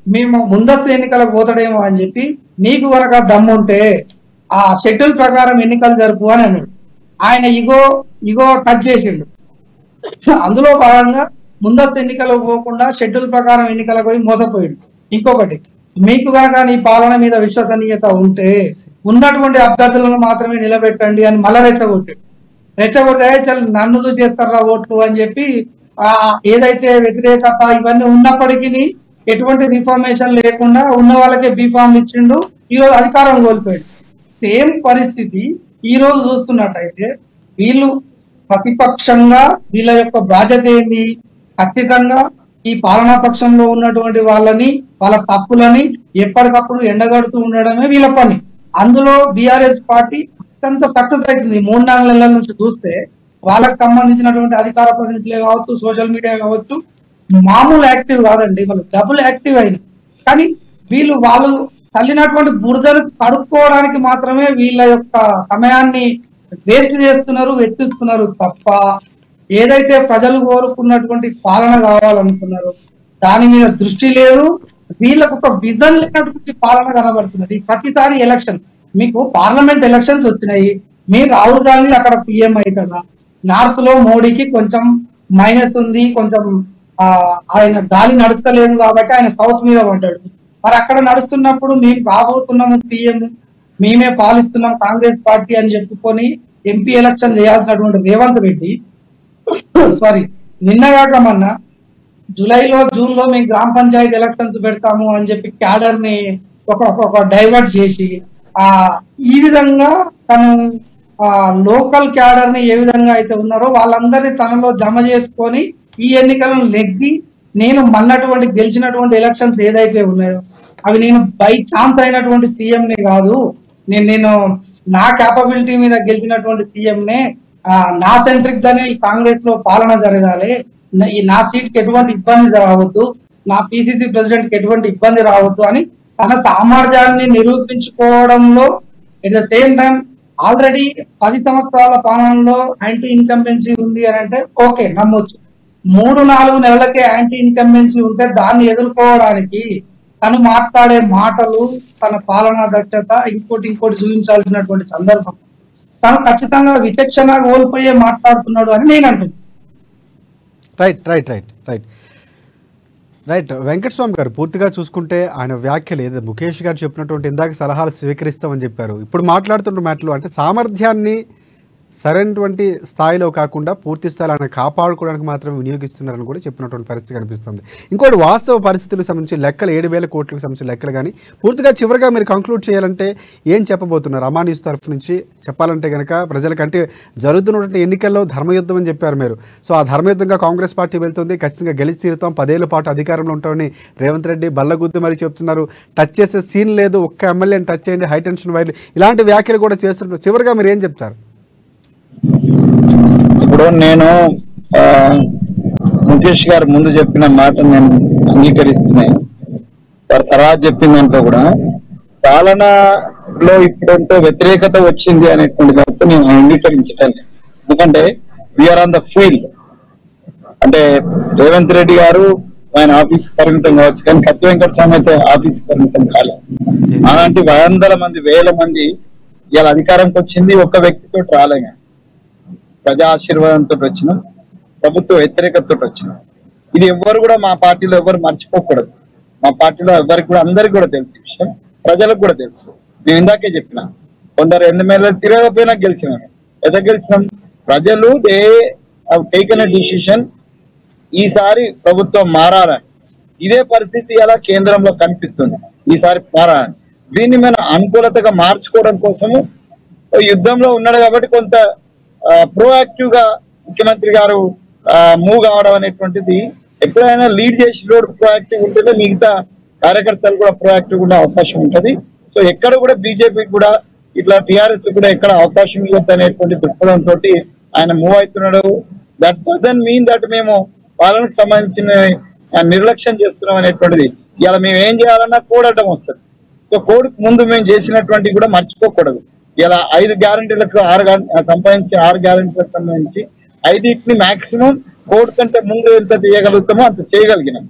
మేము ముందస్తు ఎన్నికలకు పోతాడేమో అని చెప్పి నీకు కనుక దమ్ముంటే ఆ షెడ్యూల్ ప్రకారం ఎన్నికలు జరుపు అని అన్నాడు. ఆయన ఇగో ఇగో టచ్ చేసిండు. అందులో భాగంగా ముందస్తు ఎన్నికలకు పోకుండా షెడ్యూల్ ప్రకారం ఎన్నికలకు పోయి మోసపోయిండు. ఇంకొకటి, మీకు కనుక నీ పాలన మీద విశ్వసనీయత ఉంటే ఉన్నటువంటి అభ్యర్థులను మాత్రమే నిలబెట్టండి అని మళ్ళా రెచ్చగొట్టాడు. రెచ్చగొట్టే చల్ నన్ను చూసి చేస్తారా ఓట్లు అని చెప్పి ఆ ఏదైతే వ్యతిరేకత ఇవన్నీ ఉన్నప్పటికీ ఎటువంటి రిఫార్మేషన్ లేకుండా ఉన్న వాళ్ళకే బీఫామ్ ఇచ్చిండు. ఈ రోజు అధికారం కోల్పోయాడు. సేమ్ పరిస్థితి ఈ రోజు చూస్తున్నట్టయితే వీళ్ళు ప్రతిపక్షంగా వీళ్ళ యొక్క బాధ్యత ఏంది? ఖచ్చితంగా ఈ పాలనా పక్షంలో ఉన్నటువంటి వాళ్ళని వాళ్ళ తప్పులని ఎప్పటికప్పుడు ఎండగడుతూ ఉండడమే వీళ్ళ పని. అందులో బీఆర్ఎస్ పార్టీ అత్యంత సక్సెస్ అవుతుంది. మూడు నాలుగు నెలల నుంచి చూస్తే వాళ్ళకి సంబంధించినటువంటి అధికార ప్రతినిధులే కావచ్చు, సోషల్ మీడియా కావచ్చు, మామూలు యాక్టివ్ కాదండి, వాళ్ళు డబుల్ యాక్టివ్ అయింది. కానీ వీళ్ళు వాళ్ళు తల్లినటువంటి బురదను కడుక్కోవడానికి మాత్రమే వీళ్ళ యొక్క సమయాన్ని వేస్ట్ చేస్తున్నారు, వెచ్చిస్తున్నారు తప్ప ఏదైతే ప్రజలు కోరుకున్నటువంటి పాలన కావాలనుకున్నారో దాని మీద దృష్టి లేదు. వీళ్ళకు ఒక విజన్ లేనటువంటి పాలన కనబడుతున్నది. ప్రతిసారి ఎలక్షన్, మీకు పార్లమెంట్ ఎలక్షన్స్ వచ్చినాయి, మీరు రాహుల్ గాంధీ అక్కడ పిఎం అవుతారా? నార్త్ లో మోడీకి కొంచెం మైనస్ ఉంది, కొంచెం ఆ ఆయన గాలి నడుస్తలేదు కాబట్టి ఆయన సౌత్ మీద పడ్డాడు. మరి అక్కడ నడుస్తున్నప్పుడు మేము రాబోతున్నాము పిఎం, మేమే పాలిస్తున్నాం కాంగ్రెస్ పార్టీ అని చెప్పుకొని ఎంపీ ఎలక్షన్ చేయాల్సినటువంటి రేవంత్ రెడ్డి సారీ నిన్నగాక మొన్న జూలైలో జూన్ లో మేము గ్రామ పంచాయతీ ఎలక్షన్స్ పెడతాము అని చెప్పి క్యాడర్ ని ఒక ఒక డైవర్ట్ చేసి ఆ ఈ విధంగా తను ఆ లోకల్ క్యాడర్ ని ఏ విధంగా అయితే ఉన్నారో వాళ్ళందరినీ తనలో జమ చేసుకొని ఈ ఎన్నికలను నెగ్గి నేను మన్నటువంటి గెలిచినటువంటి ఎలక్షన్స్ ఏదైతే ఉన్నాయో అవి నేను బై ఛాన్స్ అయినటువంటి సీఎం నే కాదు, నేను నేను నా క్యాపబిలిటీ మీద గెలిచినటువంటి సీఎం నే, నా సెంట్రిక్ గానే ఈ కాంగ్రెస్ లో పాలన జరగాలి, ఈ నా సీట్ కి ఎటువంటి ఇబ్బంది రావద్దు, నా పిసిసి ప్రెసిడెంట్ కి ఎటువంటి ఇబ్బంది రావద్దు అని తన సామర్థ్యాన్ని నిరూపించుకోవడంలో at the same time already పది సంవత్సరాల పాలనలో యాంటీ ఇన్కంబెన్సీ ఉంది అని అంటే ఓకే నమ్మొచ్చు. మూడు నాలుగు నెలలకే యాంటీ ఇన్కంబెన్సీ ఉంటే దాన్ని ఎదుర్కోవడానికి తను మాట్లాడే మాటలు, తన పాలనా దక్షత ఇంకోటి ఇంకోటి చూపించాల్సినటువంటి సందర్భం తను ఖచ్చితంగా విచక్షణ కోల్పోయే మాట్లాడుతున్నాడు అని నేను అంటున్నాను. Right right right right right Venkataswamy గారు, పూర్తిగా చూసుకుంటే ఆయన వ్యాఖ్యలు ఏదో ముఖేష్ గారు చెప్పినటువంటి ఇందాక సలహాలు స్వీకరిస్తామని చెప్పారు. ఇప్పుడు మాట్లాడుతున్న మాటలు అంటే సామర్థ్యాన్ని సరైనటువంటి స్థాయిలో కాకుండా పూర్తి స్థాయిలో ఆయన కాపాడుకోవడానికి మాత్రమే వినియోగిస్తున్నారని కూడా చెప్పినటువంటి పరిస్థితి కనిపిస్తుంది. ఇంకోటి వాస్తవ పరిస్థితులకు సంబంధించి లెక్కలు ఏడు వేల కోట్లకు సంబంధించిన లెక్కలు కానీ పూర్తిగా చివరిగా మీరు కంక్లూడ్ చేయాలంటే ఏం చెప్పబోతున్నారు? అమా న్యూస్ తరఫు నుంచి చెప్పాలంటే కనుక ప్రజలకంటే జరుగుతున్నటువంటి ఎన్నికల్లో ధర్మయుద్ధం అని చెప్పారు మీరు. సో ఆ ధర్మయుద్ధంగా కాంగ్రెస్ పార్టీ వెళ్తుంది, ఖచ్చితంగా గెలిచి తీరుతాం, పదేళ్ల పాటు అధికారంలో ఉంటామని రేవంత్ రెడ్డి బల్లగుద్ది మరి చెప్తున్నారు. టచ్ చేసే సీన్ లేదు, ఒక్క ఎమ్మెల్యేని టచ్ చేయండి, హై టెన్షన్ వైర్లు, ఇలాంటి వ్యాఖ్యలు కూడా చేస్తున్నారు. చివరిగా మీరు ఏం చెప్తారు? ఇప్పుడు నేను ముఖేష్ గారు ముందు చెప్పిన మాట నేను అంగీకరిస్తున్నాను. వారి తర్వాత చెప్పిన దాంట్లో కూడా పాలనలో ఇప్పుడంటే వ్యతిరేకత వచ్చింది అనేటువంటి దాంతో నేను అంగీకరించటం. ఎందుకంటే వీఆర్ ఆన్ ద ఫీల్డ్. అంటే రేవంత్ రెడ్డి గారు ఆయన ఆఫీస్ పరిమితం కావచ్చు, కానీ కత్తి వెంకట స్వామి అయితే ఆఫీస్ పరిమితం కాలేదు. అలాంటి వందల మంది వేల మంది ఇవాళ అధికారంకి వచ్చింది ఒక్క వ్యక్తితో రాలేగా, ప్రజా ఆశీర్వాదంతో వచ్చిన, ప్రభుత్వ వ్యతిరేకతతో వచ్చిన. ఇది ఎవరు కూడా మా పార్టీలో ఎవరు మర్చిపోకూడదు. మా పార్టీలో ఎవరికి కూడా అందరికి కూడా తెలిసి విషయం, ప్రజలకు కూడా తెలుసు. నేను ఇందాకే చెప్పిన కొందరు ఎమ్మెల్యేలు తిరగకపోయినా గెలిచినారు. ఎట్లా గెలిచినాం? ప్రజలు they have taken a decision, ఈసారి ప్రభుత్వం మారాలని. ఇదే పరిస్థితి ఎలా కేంద్రంలో కనిపిస్తుంది, ఈసారి మారాలని. దీన్ని మనం అనుకూలతగా మార్చుకోవడం కోసము యుద్ధంలో ఉన్నాడు కాబట్టి కొంత ప్రోయాక్టివ్ గా ముఖ్యమంత్రి గారు మూవ్ కావడం అనేటువంటిది, ఎప్పుడైనా లీడ్ చేసి రోడ్ ప్రోయాక్టివ్ ఉంటేనే మిగతా కార్యకర్తలు కూడా ప్రోయాక్టివ్ ఉండే అవకాశం ఉంటది. సో ఎక్కడ కూడా బీజేపీ కూడా ఇట్లా టిఆర్ఎస్ కూడా ఎక్కడ అవకాశం ఇవ్వద్దు అనేటువంటి దృక్పథంతో ఆయన మూవ్ అవుతున్నాడు. దట్ డజంట్ మీన్ దట్ మేము పాలనకు సంబంధించిన నిర్లక్ష్యం చేస్తున్నాం అనేటువంటిది. ఇలా మేము ఏం చేయాలన్నా కోడ్ అడ్డం వస్తుంది. సో కోడ్ ముందు మేము చేసినటువంటి కూడా మర్చిపోకూడదు. ఇలా ఐదు గ్యారంటీలకు ఆరు సంపాదించి ఆరు గ్యారంటీలకు సంబంధించి ఐదింటిని మాక్సిమం కోడ్ కంటే ముందు ఎంత చేయగలుగుతామో అంత చేయగలిగినాం.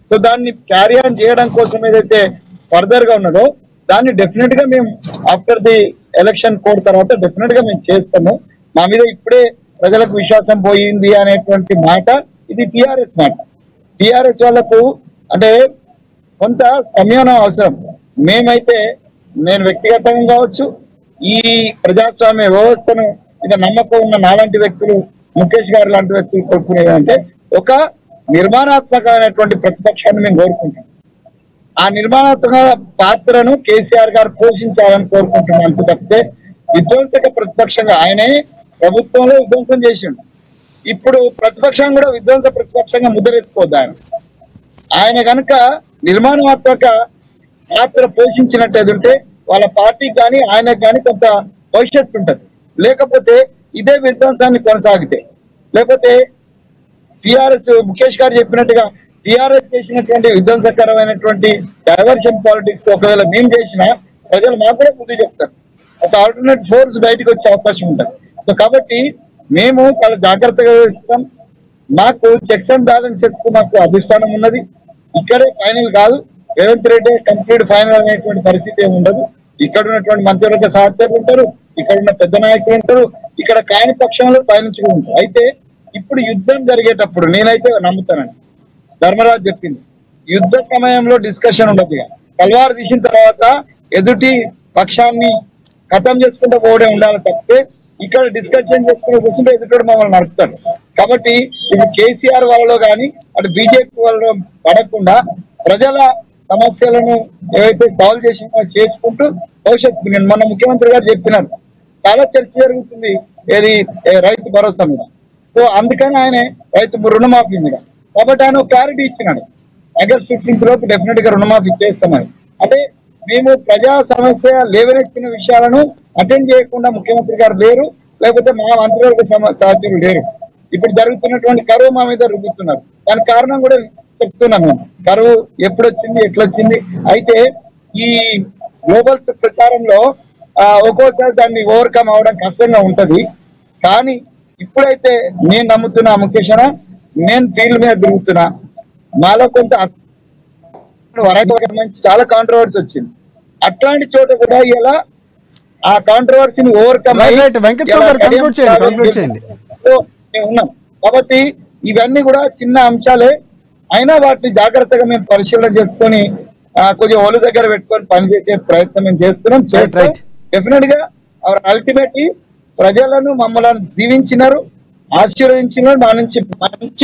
సో దాన్ని క్యారీ ఆన్ చేయడం కోసం ఏదైతే ఫర్దర్ గా ఉన్నదో దాన్ని డెఫినెట్ గా మేము ఆఫ్టర్ ది ఎలక్షన్ కోడ్ తర్వాత డెఫినెట్ గా మేము చేస్తాము. మా మీద ఇప్పుడే ప్రజలకు విశ్వాసం పోయింది అనేటువంటి మాట ఇది టిఆర్ఎస్ మాట. టిఆర్ఎస్ వాళ్ళకు అంటే కొంత సమయం అవసరం. మేమైతే నేను వ్యక్తిగతంగా కావచ్చు, ఈ ప్రజాస్వామ్య వ్యవస్థను ఇక నమ్మకం ఉన్న నాలాంటి వ్యక్తులు, ముఖేష్ గారు లాంటి వ్యక్తులు కోరుకునేదంటే ఒక నిర్మాణాత్మకమైనటువంటి ప్రతిపక్షాన్ని మేము కోరుకుంటాం. ఆ నిర్మాణాత్మక పాత్రను కేసీఆర్ గారు పోషించాలని కోరుకుంటున్నాం. అంత తప్పితే విధ్వంసక ప్రతిపక్షంగా ఆయనే ప్రభుత్వంలో విధ్వంసం చేసిండు, ఇప్పుడు ప్రతిపక్షం కూడా విధ్వంస ప్రతిపక్షంగా ముద్రెత్తుకోద్దు. ఆయన ఆయన కనుక నిర్మాణాత్మక పాత్ర పోషించినట్టు ఉంటే వాళ్ళ పార్టీకి కానీ ఆయనకు కానీ కొంత భవిష్యత్తు ఉంటుంది. లేకపోతే ఇదే విధ్వంసాన్ని కొనసాగితే, లేకపోతే టిఆర్ఎస్ ముఖేష్ గారు చెప్పినట్టుగా టిఆర్ఎస్ చేసినటువంటి విధ్వంసకరమైనటువంటి డైవర్షన్ పాలిటిక్స్ ఒకవేళ మేము చేసినా ప్రజలు మాకు కూడా బుద్ధి చెప్తారు. ఒక ఆల్టర్నేట్ ఫోర్స్ బయటకు వచ్చే అవకాశం ఉంటుంది. సో కాబట్టి మేము చాలా జాగ్రత్తగా వేస్తాం. మాకు చెక్స్ అండ్ బ్యాలెన్సెస్ కు మాకు అధిష్టానం ఉన్నది. ఇక్కడే ఫైనల్ కాదు, రేవంత్ రెడ్డి కంప్లీట్ ఫైనల్ అనేటువంటి పరిస్థితి ఏమి ఉండదు. ఇక్కడ ఉన్నటువంటి మంత్రివర్గ సహచరులు ఉంటారు, ఇక్కడ ఉన్న పెద్ద నాయకులు ఉంటారు, ఇక్కడ కాని పక్షంలో పయనించుకుని ఉంటారు. అయితే ఇప్పుడు యుద్ధం జరిగేటప్పుడు నేనైతే నమ్ముతానండి, ధర్మరాజు చెప్పింది యుద్ధ సమయంలో డిస్కషన్ ఉండదు. ఇక తల్వారు తీసిన తర్వాత ఎదుటి పక్షాన్ని ఖతం చేసుకుంటూ పోవడే ఉండాలి తప్పితే ఇక్కడ డిస్కషన్ చేసుకుని కూర్చుంటే ఎదుటి మమ్మల్ని నడుపుతాడు. కాబట్టి ఇది కేసీఆర్ వాళ్ళలో కానీ అటు బీజేపీ వాళ్ళలో పడకుండా ప్రజల సమస్యలను ఏవైతే సాల్వ్ చేసి చేసుకుంటూ భవిష్యత్తు నేను మొన్న ముఖ్యమంత్రి గారు చెప్పినారు చాలా చర్చ జరుగుతుంది ఏది రైతు భరోసా మీద. సో అందుకని ఆయన రైతు రుణమాఫీ మీద కాబట్టి ఆయన క్లారిటీ ఇచ్చినాడు, ఆగస్ట్ ఫిఫ్టీన్త్ లోపు డెఫినెట్ గా రుణమాఫీ చేస్తామని. అంటే మేము ప్రజా సమస్య లేవనెత్తిన విషయాలను అటెండ్ చేయకుండా ముఖ్యమంత్రి గారు లేరు, లేకపోతే మా మంత్రివర్గ సహచరులు లేరు. ఇప్పుడు జరుగుతున్నటువంటి కరువు మా మీద రుద్దుతున్నారు. దానికి కారణం కూడా చెప్తున్నాం మేము, కరువు ఎప్పుడు వచ్చింది ఎట్లా వచ్చింది. అయితే ఈ గ్లోబల్స్ ప్రచారంలో ఒక్కోసారి దాన్ని ఓవర్కమ్ అవడం కష్టంగా ఉంటది. కానీ ఇప్పుడైతే నేను నమ్ముతున్నా ముఖేష్ అన్న, నేను ఫీల్డ్ మీద తిరుగుతున్నా, మాలో కొంత మంచి చాలా కాంట్రవర్సీ వచ్చింది. అట్లాంటి చోట కూడా ఇలా ఆ కాంట్రవర్సీని ఓవర్కమ్ ఉన్నాం. కాబట్టి ఇవన్నీ కూడా చిన్న అంశాలే అయినా వాటిని జాగ్రత్తగా మేము పరిశీలన చేసుకొని కొంచెం ఒళ్ళు దగ్గర పెట్టుకొని పనిచేసే ప్రయత్నం మేము చేస్తున్నాం. చేస్తాం డెఫినెట్ గా అవర్ అల్టిమేట్లీ ప్రజలను మమ్మల్ని దీవించినారు, ఆశీర్వదించినారు, మా నుంచి మంచి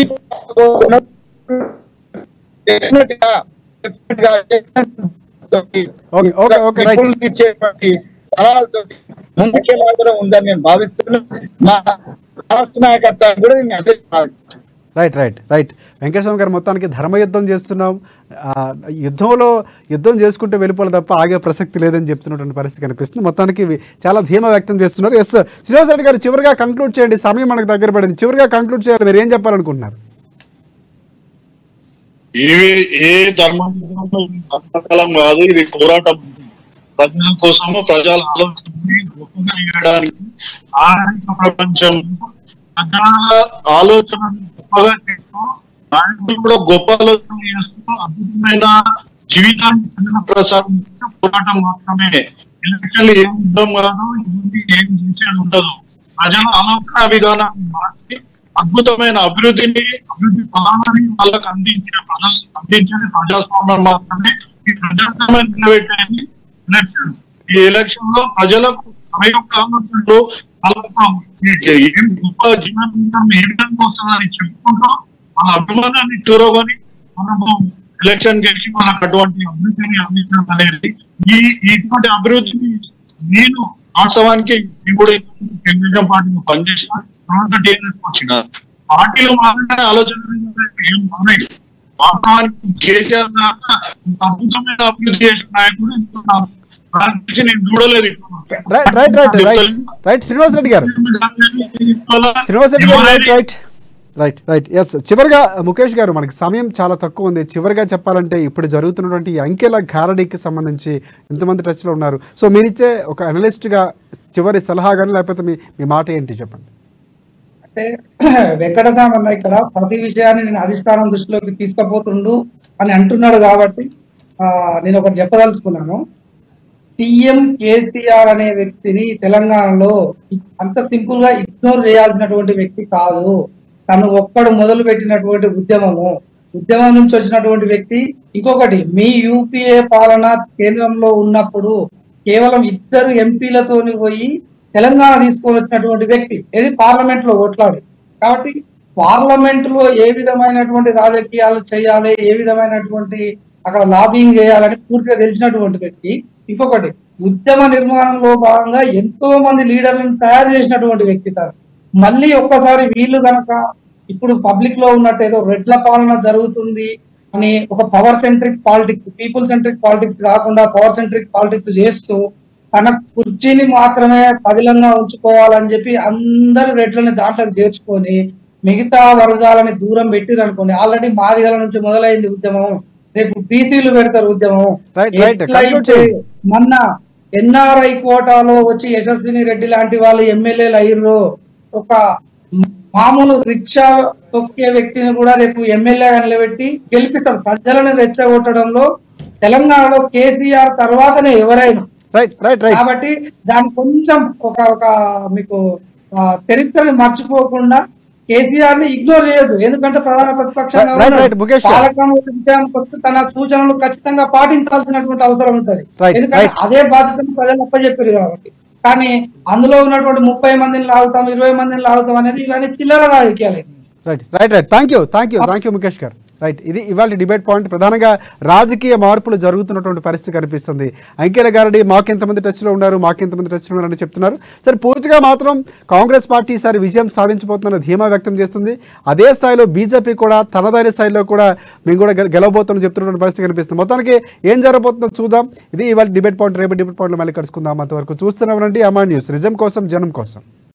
సలహాలతో ముందుకెళ్ళాలని ఉందని నేను భావిస్తున్నాను. మా రాష్ట్ర నాయకత్వం కూడా నేను అదే భావిస్తున్నాను. రైట్ రైట్ రైట్ వెంకటేశ్వర గారు, మొత్తానికి ధర్మయుద్ధం చేస్తున్నాం, యుద్ధంలో యుద్ధం చేసుకుంటూ వెళ్ళిపోవాలి తప్ప ఆగే ప్రసక్తి లేదని చెప్తున్నటువంటి పరిస్థితి కనిపిస్తుంది. మొత్తానికి చాలా ధీమా వ్యక్తం చేస్తున్నారు. ఎస్ శ్రీనివాస్ రెడ్డి గారు, చివరిగా కంక్లూడ్ చేయండి, సమయం మనకు దగ్గర పడింది. చివరిగా కంక్లూడ్ చేయాలి, మీరు ఏం చెప్పాలనుకుంటున్నారు? ఏ ధర్మకాలం కాదు, ఇది పోరాటం. ప్రజల కోసము ప్రజల ఆలోచనని గొప్పగా చేయడానికి ఆర్థిక ప్రపంచం ప్రజల ఆలోచన గొప్పగా చేస్తూ నాయకులు కూడా గొప్ప ఆలోచన చేస్తూ అద్భుతమైన జీవితాన్ని ప్రసాదిస్తూ పోరాటం మాత్రమే. ఎలక్షన్ ఏం యుద్ధం కాదు, ఏం చేసేది ఉండదు. ప్రజల ఆలోచన విధానాన్ని మార్చి అద్భుతమైన అభివృద్ధిని అభివృద్ధి ఫలాన్ని వాళ్ళకి అందించే ప్రజా అందించేది ప్రజాస్వామ్యం మాత్రమే. ఈ ప్రజాస్వామ్యం నిలబెట్టేది ఎలక్షన్. ఈ ఎలక్షన్ లో ప్రజలకు అరవై ఒక్క ఆలోచనలు ఏం గొప్ప జీవనం ఏ విధంగా వస్తుందని చెప్పుకుంటూ వాళ్ళ అభిమానాన్ని చూరవని మనము ఎలక్షన్ గెలిచి వాళ్ళకి అటువంటి అభివృద్ధిని అందించడం అనేది ఈ ఇటువంటి అభివృద్ధిని నేను వాస్తవానికి ఇప్పుడు తెలుగుదేశం పార్టీలో పనిచేసిన తర్వాత టీఆర్ఎస్ వచ్చిన పార్టీలో మాత్రమే ఆలోచన ఏం మానేది. వాస్తవానికి కేసీఆర్ అద్భుతమైన అభివృద్ధి చేసిన నాయకుడు నేను చూడలేదు. శ్రీనివాస్ రెడ్డి గారు శ్రీనివాస్ రెడ్డి గారు right right right right yes చివరిగా ముఖేష్ గారు, మనకి సమయం చాలా తక్కువ ఉంది. చివరిగా చెప్పాలంటే ఇప్పుడు జరుగుతున్నటువంటి అంకెల గారడీకి సంబంధించి ఇంతమంది టచ్లో ఉన్నారు. సో మీరిచ్చే ఒక అనలిస్ట్గా చివరి సలహా కానీ లేకపోతే మీ మీ మాట ఏంటి చెప్పండి. అంటే వెంకటరామన్న ఇక్కడ ప్రతి విషయాన్ని నేను అధిష్టానం దృష్టిలోకి తీసుకుపోతుండు, అని అంటున్నాడు కాబట్టి ఆ నేను ఒకటి చెప్పదలుచుకున్నాను. సీఎం కేసీఆర్ అనే వ్యక్తిని తెలంగాణలో అంత సింపుల్ గా ఇగ్నోర్ చేయాల్సినటువంటి వ్యక్తి కాదు. తను ఒక్కడు మొదలు పెట్టినటువంటి ఉద్యమము, ఉద్యమం నుంచి వచ్చినటువంటి వ్యక్తి. ఇంకొకటి, మీ యూపీఏ పాలన కేంద్రంలో ఉన్నప్పుడు కేవలం ఇద్దరు ఎంపీలతోని పోయి తెలంగాణ తీసుకొని వచ్చినటువంటి వ్యక్తి, ఏది పార్లమెంట్ లో ఓట్లాడి. కాబట్టి పార్లమెంట్ లో ఏ విధమైనటువంటి రాజకీయాలు చేయాలి, ఏ విధమైనటువంటి అక్కడ లాబింగ్ చేయాలని పూర్తిగా తెలిసినటువంటి వ్యక్తి. ఇంకొకటి, ఉద్యమ నిర్మాణంలో భాగంగా ఎంతో మంది లీడర్లను తయారు చేసినటువంటి వ్యక్తి. తను మళ్ళీ ఒక్కసారి వీళ్ళు కనుక ఇప్పుడు పబ్లిక్ లో ఉన్నట్టు ఏదో రెడ్ల పాలన జరుగుతుంది అని ఒక power centric politics, people centric politics కాకుండా పవర్ సెంట్రిక్ పాలిటిక్స్ చేస్తూ తన కుర్చీని మాత్రమే పదిలంగా ఉంచుకోవాలని చెప్పి అందరు రెడ్లని దాంట్లో చేర్చుకొని మిగతా వర్గాలని దూరం పెట్టిరు అనుకోండి. ఆల్రెడీ మాదిగల నుంచి మొదలైంది ఉద్యమం, రేపు బీసీలు పెడతారు ఉద్యమం. ఎట్లయితే మొన్న ఎన్ఆర్ఐ కోటాలో వచ్చి యశస్విని రెడ్డి లాంటి వాళ్ళు ఎమ్మెల్యేలు అయ్యారు, ఒక మామూలు రిక్షా తొక్కే వ్యక్తిని కూడా రేపు ఎమ్మెల్యేగా నిలబెట్టి గెలిపిస్తారు. ప్రజలను రెచ్చగొట్టడంలో తెలంగాణలో కేసీఆర్ తర్వాతనే ఎవరైనా. కాబట్టి దాని కొంచెం ఒక ఒక మీకు చరిత్రని మర్చిపోకుండా కేసీఆర్ ని ఇగ్నోర్ చేయదు. ఎందుకంటే ప్రధాన ప్రతిపక్షంగా పాలకం విషయానికి వస్తే తన సూచనలు ఖచ్చితంగా పాటించాల్సినటువంటి అవసరం ఉంటది. ఎందుకంటే అదే బాధ్యతను ప్రజలు అప్పచెప్పారు కాబట్టి. కానీ అందులో ఉన్నటువంటి ముప్పై మందిని లాగుతాం, ఇరవై మందిని లాగుతాం అనేది ఇవన్నీ చిల్లర రాజకీయాలు. Right right right thank you thank you thank you Mukesh గారు. రైట్, ఇది ఇవాళ డిబేట్ పాయింట్. ప్రధానంగా రాజకీయ మార్పులు జరుగుతున్నటువంటి పరిస్థితి కనిపిస్తుంది. అంకెల గారడి మాకెంతమంది టచ్లో ఉన్నారు, మాకెంతమంది టచ్లో ఉన్నారని చెప్తున్నారు. సరే, పూర్తిగా మాత్రం కాంగ్రెస్ పార్టీ ఈసారి విజయం సాధించబోతున్న ధీమా వ్యక్తం చేస్తుంది. అదే స్థాయిలో బీజేపీ కూడా తనదైన స్థాయిలో కూడా మేము కూడా గెలవబోతున్నాం చెప్తున్నటువంటి పరిస్థితి కనిపిస్తుంది. మొత్తానికి ఏం జరగబోతుందో చూద్దాం. ఇది ఇవాళ డిబేట్ పాయింట్. రేపు డిబేట్ పాయింట్లో మళ్ళీ కలుసుకుందాం. అంతవరకు చూస్తూనే ఉండండి అమా న్యూస్, నిజం కోసం జనం కోసం.